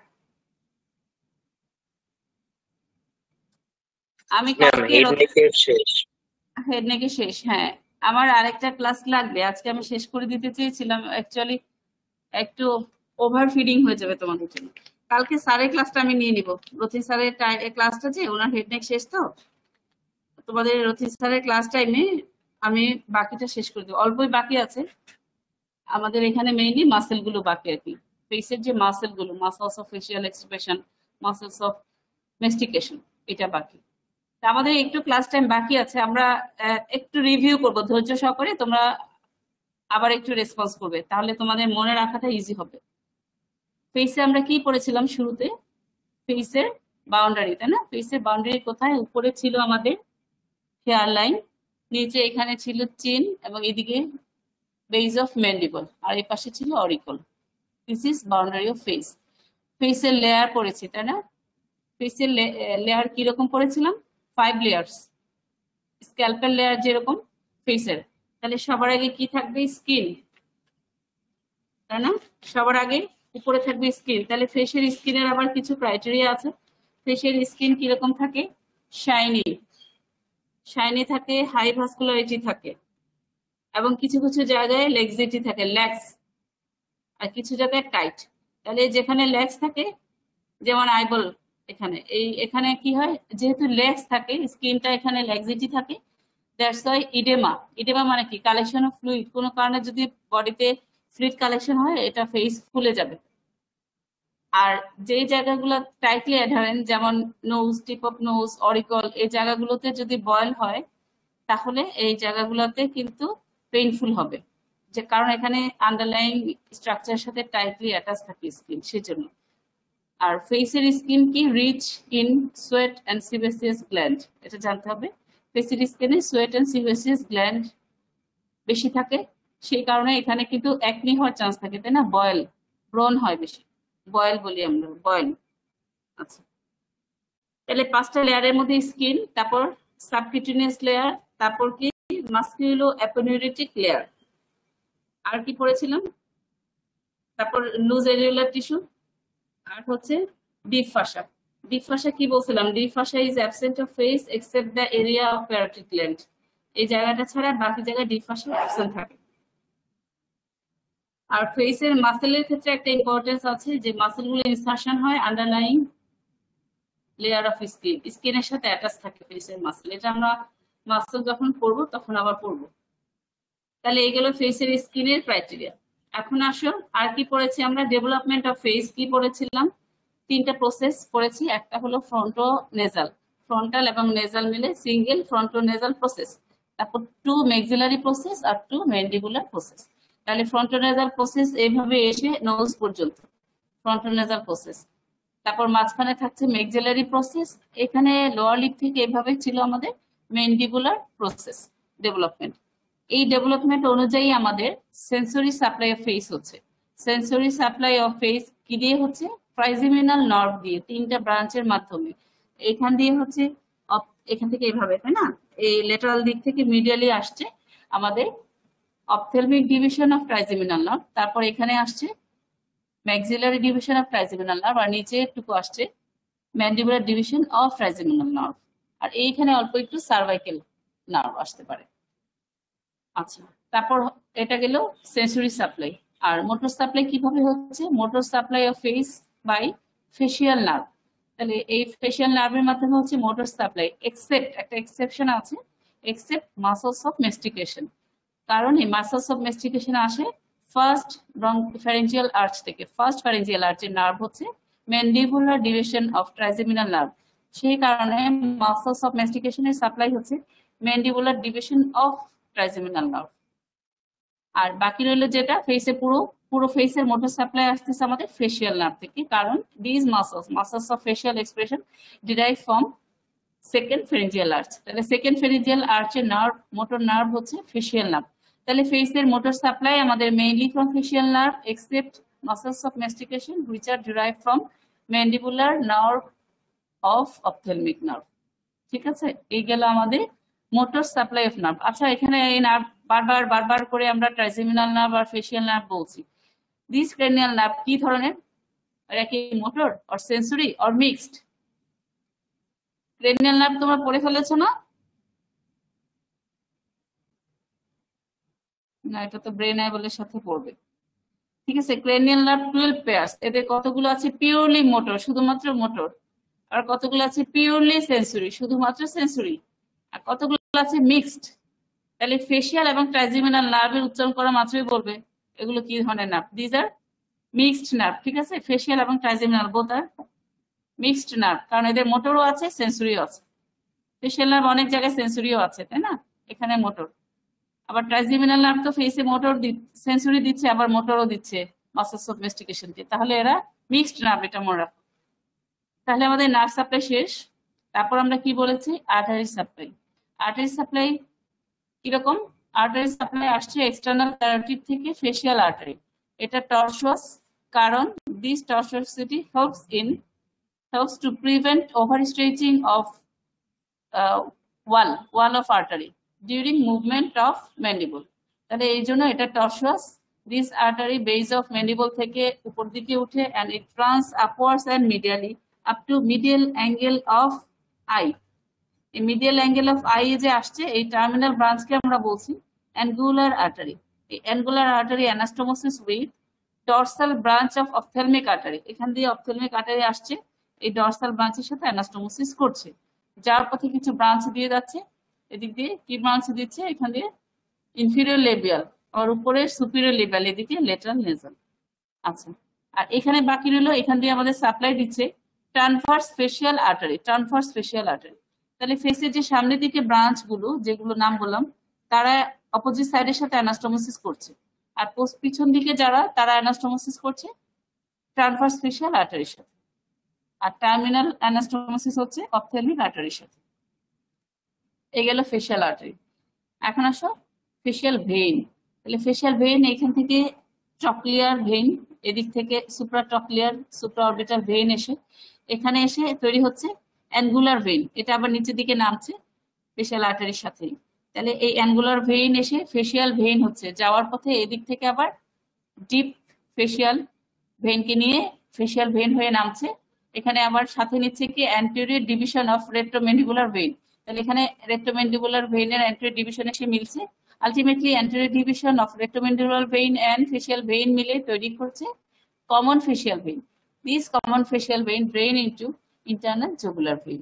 [SPEAKER 1] আমি কালকে হেড নেকে শেষ, হ্যাঁ। আমার আরেকটা ক্লাস লাগবে, আজকে আমি শেষ করে দিতে চেয়েছিলাম, অ্যাকচুয়ালি একটু ওভার ফিডিং হয়ে যাবে তোমাদের জন্য। কালকে স্যারের ক্লাসটা আমি নিয়ে নিব, রথিন স্যারের ক্লাসটা, যে ওনার হেড নেক শেষ, তো তোমাদের রথিন স্যারের ক্লাস টাইমে আমি বাকিটা শেষ করে দেবো। অল্পই বাকি আছে, আমাদের এখানে মেইনলি মাসেল গুলো বাকি আর কি, ফেসের যে মাসেল গুলো, muscles of facial expression, muscles of mastication, এটা বাকি। আমাদের একটু ক্লাস টাইম বাকি আছে, আমরা একটু রিভিউ করব ধৈর্য সহকারে, তোমরা আবার একটু রেসপন্স করবে, তাহলে তোমাদের মনে রাখাটা ইজি হবে। ফেসে আমরা কি পড়েছিলাম শুরুতে? ফেসের বাউন্ডারি, তাই না? ফেসের বাউন্ডারি কোথায়? উপরে ছিল আমাদের হেয়ার লাইন, নিচে এখানে ছিল চিন, এবং এদিকে বেস অফ ম্যান্ডিবল, আর এই পাশে ছিল auricle. This is boundary of face. ফেসের লেয়ার পড়েছি, তাই না? ফেসের লেয়ার কিরকম পড়েছিলাম? 5 লেয়ার্স, স্ক্যাল্পের লেয়ার যেরকম ফেসের। তাহলে সবার আগে কি থাকবে? স্কিন, তাই না? সবার আগে উপরে থাকবে স্কিন। তাহলে ফেসের স্কিনের আবার কিছু ক্রাইটেরিয়া আছে। ফেসের স্কিন কিরকম থাকে? শাইনি, শাইনি থাকে, হাই ভাস্কুলারিটি থাকে, এবং কিছু কিছু জায়গায় লেক্সিটি থাকে, ল্যাক্স, আর কিছু জায়গায় টাইট। তাহলে যেখানে ল্যাক্স থাকে, যেমন আইবল, এখানে কি হয়, যেহেতু লেগস থাকে, স্কিনটা এখানে লেগজিটি থাকে, দ্যাটস ওয়াই ইডেমা মানে কি, কালেকশন অফ ফ্লুইড। কোনো কারণে যদি বডিতে ফ্লুইড কালেকশন হয়, এটা ফেস ফুলে যাবে। আর যেই জায়গাগুলো টাইটলি অ্যাডারেন্ট, যেমন nose, tip of nose, auricle, এই জায়গাগুলোতে যদি বয়েল হয়, তাহলে এই জায়গাগুলোতে কিন্তু পেইনফুল হবে, যে কারণ এখানে আন্ডারলাইং স্ট্রাকচারের সাথে টাইটলি অ্যাটাচ থাকে স্কিন, সেজন্য। আর ফেসের স্কিন কি, rich in sweat and sebaceous gland, এটা জানতে হবে। ফেসের স্কিনে সোয়েট অ্যান্ড সিবেসিয়াস গ্ল্যান্ড বেশি থাকে, সেই কারণে এখানে কিন্তু একনি হওয়ার চান্স থাকে, তাই না? বয়েল, ব্রন হয় বেশি, বয়েল বলি আমরা, বয়েল। আচ্ছা, তাহলে 5টা লেয়ারের মধ্যে স্কিন, তারপর সাবকিউটেনিয়াস লেয়ার, তারপর কি মাসকুলো অ্যাপোনিউরেটিক লেয়ার, আর কি পড়েছিলাম, তারপর লুজ এরিউলার টিস্যু, আর হচ্ছে ডিপ ফাসা। ডিপ ফাসা কি বলছিলাম, deep fascia is absent of face except the area of parotid gland. এই জায়গাটা ছাড়া বাকি জায়গায় ডিপ ফাসা অ্যাবসেন্ট থাকে। আর ফেসের মাসেলের ক্ষেত্রে একটা ইম্পর্টেন্স আছে, যে মাসেলগুলো ইনসারশন হয় আন্ডারলাইং লেয়ার অফ স্কিন, স্কিনের সাথে অ্যাটাচ থাকে ফেসের মাসেল। এটা আমরা মাসেল যখন পড়বো তখন আবার পড়বো। তাহলে এইগুলো ফেসের স্কিনের ক্রাইটেরিয়া। এখন আসো, আর কি পড়েছি আমরা, ডেভেলপমেন্ট অফ ফেস কি পড়েছিলাম, 3টা প্রসেস পড়েছি। একটা হলো ফ্রন্টো নেজাল, ফ্রন্টাল এবং নেজাল মিলে সিঙ্গেল ফ্রন্টো নেজাল প্রসেস, তারপর 2 ম্যাক্সিলারি প্রসেস আর 2 ম্যান্ডিবুলার প্রসেস। তাহলে ফ্রন্টো নেজাল প্রসেস এইভাবে এসে নোজ পর্যন্ত ফ্রন্টো নেজাল প্রসেস, তারপর মাঝখানে থাকছে ম্যাক্সিলারি প্রসেস, এখানে লোয়ার লিপ থেকে এভাবে ছিল আমাদের ম্যান্ডিবুলার প্রসেস ডেভেলপমেন্ট। এই ডেভেলপমেন্ট অনুযায়ী আমাদের সেন্সরি সাপ্লাই অফ ফেস হচ্ছে। সেন্সরি সাপ্লাই অফ ফেস কি দিয়ে হচ্ছে, ট্রাইজেমিনাল নার্ভ দিয়ে, 3টা ব্রাঞ্চের মাধ্যমে। এখান দিয়ে হচ্ছে, এখান থেকে এইভাবে, তাই না, এই লেটারাল দিক থেকে মিডিয়ালি আসছে আমাদের ophthalmic division of trigeminal nerve, তারপর এখানে আসছে maxillary division of trigeminal nerve, আর নিচে টুকু আসছে mandibular division of trigeminal nerve, আর এইখানে অল্প একটু সার্ভাইকেল নার্ভ আসতে পারে। আচ্ছা, তারপর এটা গেল সেন্সরি সাপ্লাই। আর মোটর সাপ্লাই কিভাবে হচ্ছে, motor supply of face by facial nerve. তাহলে এই ফেসিয়াল নার্ভের মাধ্যমে হচ্ছে মোটর সাপ্লাই, এক্সেপ্ট, একটা এক্সেপশন আছে, এক্সেপ্ট মাসলস অফ মেস্টিকেশন। কারণ এই মাসলস অফ মেস্টিকেশন আসে ফার্স্ট ফ্যারেঞ্জিয়াল আর্চ থেকে। ফার্স্ট ফ্যারেঞ্জিয়াল আর্চের নার্ভ হচ্ছে mandibular division of trigeminal nerve, সেই কারণে মাসলস অফ মেস্টিকেশনের সাপ্লাই হচ্ছে mandibular division of trigeminal nerve. আর বাকি রইল যেটা ফেসে, পুরো ফেসের মোটর সাপ্লাই আসতেছে আমাদের ফেসিয়াল নার্ভ থেকে, কারণ this muscles of facial expression derive from second pharyngeal arch. তাহলে সেকেন্ড ফ্যারেঞ্জিয়াল আর্চের নার্ভ, মোটর নার্ভ হচ্ছে ফেসিয়াল নার্ভ। তাহলে ফেসের মোটর সাপ্লাই আমাদের mainly from facial nerve except muscles of mastication which are derive from mandibular nerve of ophthalmic nerve. ঠিক আছে, এই গেল আমাদের মোটর সাপ্লাই অফ নার্ভ। আচ্ছা, এখানে এই নার্ভ বারবার করে আমরা ট্রাইজেমিনাল নার্ভ আর ফেসিয়াল নার্ভ বলছি। দিস ক্রেনিয়াল নার্ভ কি ধরনের, এরা কি motor or sensory or mixed? Cranial nerve তোমরা পড়ে ফেলেছো না? না, এটা তো ব্রেন আইবলের সাথে পড়বে। ঠিক আছে, ক্রেনিয়াল নার্ভ 12 পেয়ার্স, এদের কতগুলো আছে পিওরলি মোটর, শুধুমাত্র মোটর, আর কতগুলো আছে পিওরলি সেন্সরি, শুধুমাত্র সেন্সরি, আর কতগুলো আছে মিক্সড। তাহলে ফেসিয়াল এবং ট্রাইজেমিনাল নার্ভের উচ্চারণ করা মাত্রই বলবে এগুলো কি ধরনের nerve. These are mixed nerve. ঠিক আছে, ফেসিয়াল এবং trigeminal both are mixed nerve, কারণ এদের মোটরও আছে সেন্সরিও আছে। ফেসিয়াল নার্ভ অনেক জায়গায় সেন্সরিও আছে, তাই না, এখানে মোটর। আবার ট্রাইজেমিনাল নার্ভ তো ফেসে মোটর সেন্সরি দিচ্ছে, আবার মোটরও দিচ্ছে মাসলস অফ মেস্টিকেশন দিয়ে, তাহলে এরা মিক্সড নার্ভ, এটা মনে রাখো। তাহলে আমাদের নার্ভ সাপ্লাই শেষ। তারপর আমরা কি বলেছি, আর্টারি সাপ্লাই। আর্টারি সাপ্লাই কিরকম, আর্টারি সাপ্লাই আসছে এক্সটার্নাল ক্যারোটিড থেকে ফেসিয়াল আর্টারি, এটা টর্সুয়াস, কারণ this tortuosity helps to prevent overstretching of wall of artery during movement of mandible. তাহলে এই জন্য এটা tortuous. This artery base of mandible থেকে উপর দিকে উঠে and it runs upwards and medially up to medial angle of eye. এই মিডিয়াল অ্যাঙ্গেল অফ আই যে আসছে, এই টার্মিনাল ব্রাঞ্চকে আমরা বলছি অ্যাঙ্গুলার আর্টারি। এই angular artery anastomosis with dorsal branch of ophthalmic artery, এখান দিয়ে অপথেলমিক আর্টারি আসছে, এই ডর্সাল ব্রাঞ্চের সাথে অ্যানাস্টোমোসিস করছে, যার পথে কিছু ব্রাঞ্চ দিয়ে যাচ্ছে। এদিক দিয়ে কি ব্রাঞ্চ দিচ্ছে? এখান দিয়ে ইনফিরিয়র লেবিয়াল, আর উপরে সুপিরিয়র লেবিয়াল, এদিকে লেটারাল নেজাল। আচ্ছা, আর এখানে বাকি রইলো, এখান দিয়ে আমাদের সাপ্লাই দিচ্ছে transverse facial artery. Transverse facial artery, তাহলে ফেসের যে সামনের দিকে ব্রাঞ্চ গুলো, যেগুলো নাম বললাম, তারা অপোজিট সাইডের সাথে অ্যানাস্টোমোসিস করছে, আর পিছন দিকে যারা, তারা অ্যানাস্টোমোসিস করছে ট্রান্সভার্স ফেসিয়াল আর্টারির সাথে, আর টার্মিনাল অ্যানাস্টোমোসিস হচ্ছে অপথ্যালমিক আর্টারির সাথে। এই গেল ফেসিয়াল আর্টারি। এখন আসো ফেসিয়াল ভেইন। তাহলে ফেসিয়াল ভেইন এখান থেকে ট্রক্লিয়ার ভেইন, এদিক থেকে সুপ্রাট্রক্লিয়ার সুপ্রা অরবিটাল ভেইন এসে এখানে এসে তৈরি হচ্ছে অ্যাঙ্গুলার ভেইন। এটা আবার নিচের দিকে নামছে ফেসিয়াল আর্টারির সাথেই। তাহলে এই অ্যাঙ্গুলার ভেইন এসে ফেসিয়াল ভেইন হচ্ছে, যাওয়ার পথে এদিক থেকে আবার ডিপ ফেসিয়াল ভেইনকে নিয়ে ফেসিয়াল ভেইন হয়ে নামছে। এখানে আবার সাথে নিচ্ছে কি anterior division of retromandibular vein. তাহলে এখানে রেট্রোমেন্ডিবুলার ভেইনের অ্যান্টেরিয়র ডিভিশন এসে মিলছে। Ultimately anterior division of retromandibular vein and facial vein মিলে তৈরি করছে common facial vein. This common facial vein drain into internal jugular vein.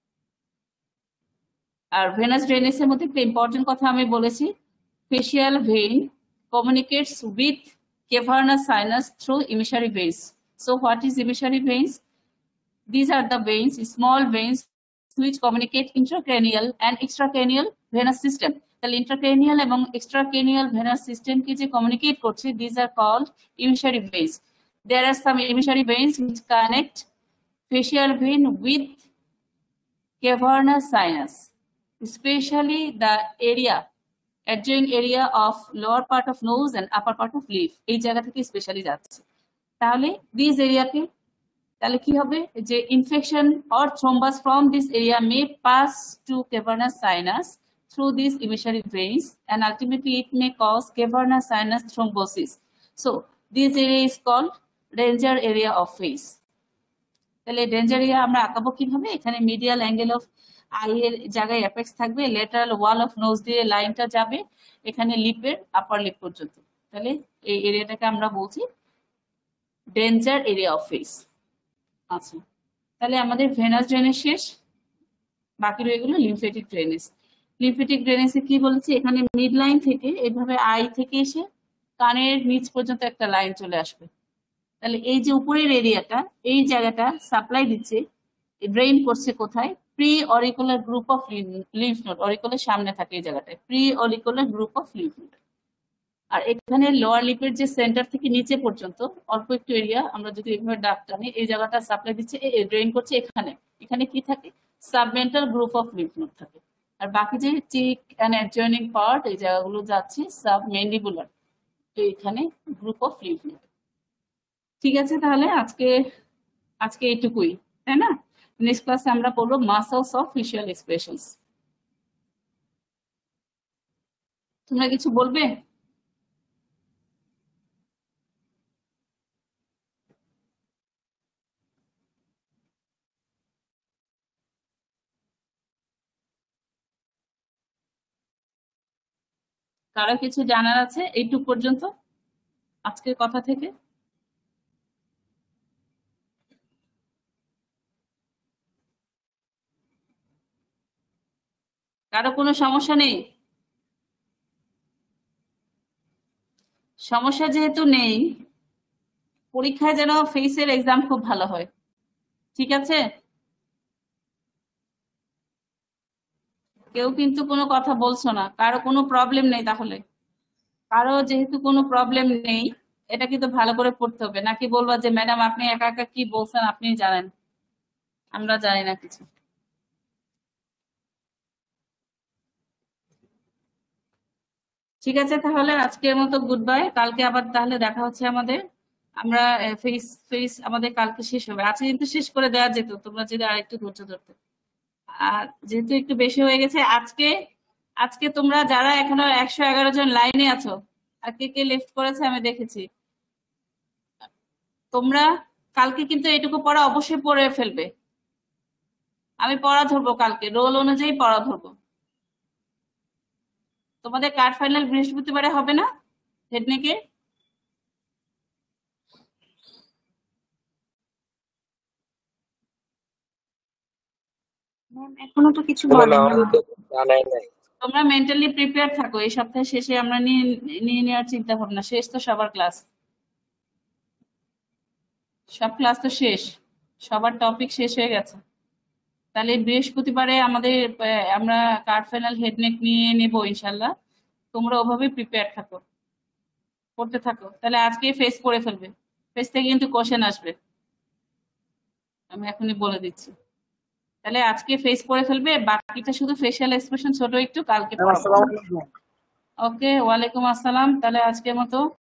[SPEAKER 1] আর ভেনাস ড্রেনেজের মধ্যে একটা ইম্পর্টেন্ট কথা আমি বলেছি, facial vein communicates with cavernous sinus through emissary veins. So what is emissary veins? These are the veins, small veins which communicate intracranial and extracranial venous system. The intracranial এবং extracranial venous system কে যে communicate করছে, these are called emissary veins. There are some emissary veins which connect facial vein with cavernous sinus, especially the area adjoining area of lower part of nose and upper part of lip, এই জায়গা থেকে স্পেশালি যাচ্ছে। তাহলে দিস এরিয়াকে, তাহলে কি হবে যে infection or thrombus from this area may pass to cavernous sinus through these emissary veins and ultimately it may cause cavernous sinus thrombosis. So this area is called danger area of face. তাহলে ডেঞ্জার এরিয়া আমরা আঁকাবো কিভাবে? এখানে মিডিয়াল অ্যাঙ্গেল অফ আই এর জায়গায় অ্যাপেক্স থাকবে, লেটারাল ওয়াল অফ নোজ দিয়ে লাইনটা যাবে এখানে লিপের আপার লিপ পর্যন্ত। তাহলে এই এরিয়াটাকে আমরা বলছি ডেঞ্জার এরিয়া অফ ফেস। আচ্ছা, তাহলে আমাদের ভেনাস ড্রেনেজ শেষ, বাকি রয়ে গেল লিম্ফেটিক ড্রেনেজ। লিম্ফেটিক ড্রেনেজে কি বলেছি? এখানে মিড লাইন থেকে এইভাবে আই থেকে এসে কানের নিচ পর্যন্ত একটা লাইন চলে আসবে। তাহলে এই যে উপরের এরিয়াটা, এই জায়গাটা সাপ্লাই দিচ্ছে, ড্রেইন করছে কোথায়? Pre auricular group of lymph node. Auricular সামনে থাকে এই জায়গাটায়, pre auricular group of lymph node. আর এখানে লোয়ার লিপের যে সেন্টার থেকে নিচে পর্যন্ত অল্প একটু এরিয়া, আমরা যদি এইভাবে ডাক টানি, এই জায়গাটা সাপ্লাই দিচ্ছে, ড্রেইন করছে এখানে। এখানে কি থাকে? Submental group of lymph node থাকে। আর বাকি যে চিক অ্যান্ড অ্যাডজয়েনিং পার্ট, এই জায়গাগুলো যাচ্ছে সাবমেন্ডিবুলার, এইখানে গ্রুপ অফ লিম্ফ নোড। ঠিক আছে, তাহলে আজকে এইটুকুই, তাই না? নেক্সট ক্লাসে আমরা পড়বো মাসলস অফ ফেসিয়াল এক্সপ্রেশনস। তোমরা কিছু বলবে? কারো কিছু জানার আছে এইটুক পর্যন্ত আজকের কথা থেকে? কারো কোনো সমস্যা নেই? সমস্যা যেহেতু নেই, পরীক্ষায় যেন ফেসের এক্সাম খুব ভালো হয়, ঠিক আছে? কেউ কিন্তু কোনো কথা বলছো না, কারো কোনো প্রবলেম নেই? তাহলে কারো যেহেতু কোনো প্রবলেম নেই, এটা কিন্তু ভালো করে পড়তে হবে, নাকি বলবা যে ম্যাডাম আপনি একা একা কি বলছেন, আপনি জানেন, আমরা জানি না কিছু। ঠিক আছে, তাহলে আজকের মতো গুড বাই। কালকে আবার তাহলে দেখা হচ্ছে আমাদের। আমরা ফেস আমাদের কালকে শেষ হবে, আজকে কিন্তু শেষ করে দেওয়া যেত তোমরা যদি আরেকটু ধৈর্য ধরতে। আর যেহেতু একটু বেশি হয়ে গেছে আজকে তোমরা যারা এখনো 111 জন লাইনে আছো, আর কে কে লেফট করেছে আমি দেখেছি, তোমরা কালকে কিন্তু এটুকু পড়া অবশ্যই পড়ে ফেলবে। আমি পড়া ধরবো কালকে, রোল অনুযায়ী পড়া ধরবো। তোমাদের কার্ড ফাইনাল বৃহস্পতিবারে হবে না হেডনেকে?
[SPEAKER 3] ম্যাম এখনো তো কিছু
[SPEAKER 2] ম্যাম
[SPEAKER 3] বলেন
[SPEAKER 2] আমাদের তো জানাই নাই।
[SPEAKER 1] তোমরা মেন্টালি প্রিপেয়ার থাকো, এই সপ্তাহের শেষে আমরা নিয়ে নিয়ে নেওয়ার চিন্তা ভাবনা। শেষ তো সবার ক্লাস, সব ক্লাস তো শেষ, সবার টপিক শেষ হয়ে গেছে। তাহলে বৃহস্পতিবারে আমাদের আমরা কার্ড ফাইনাল হেডনেক নিয়ে নেব ইনশাল্লাহ। তোমরা ওভাবে প্রিপেয়ার থাকো, করতে থাকো। তাহলে আজকে ফেস করে ফেলবে, ফেস থেকে কিন্তু কোশ্চেন আসবে, আমি এখনই বলে দিচ্ছি। তাহলে আজকে ফেস করে ফেলবে, বাকিটা শুধু ফেশিয়াল এক্সপ্রেশন ছোট একটু কালকে পড়াবো। ওকে, ওয়ালাইকুম আসসালাম। তাহলে আজকের মতো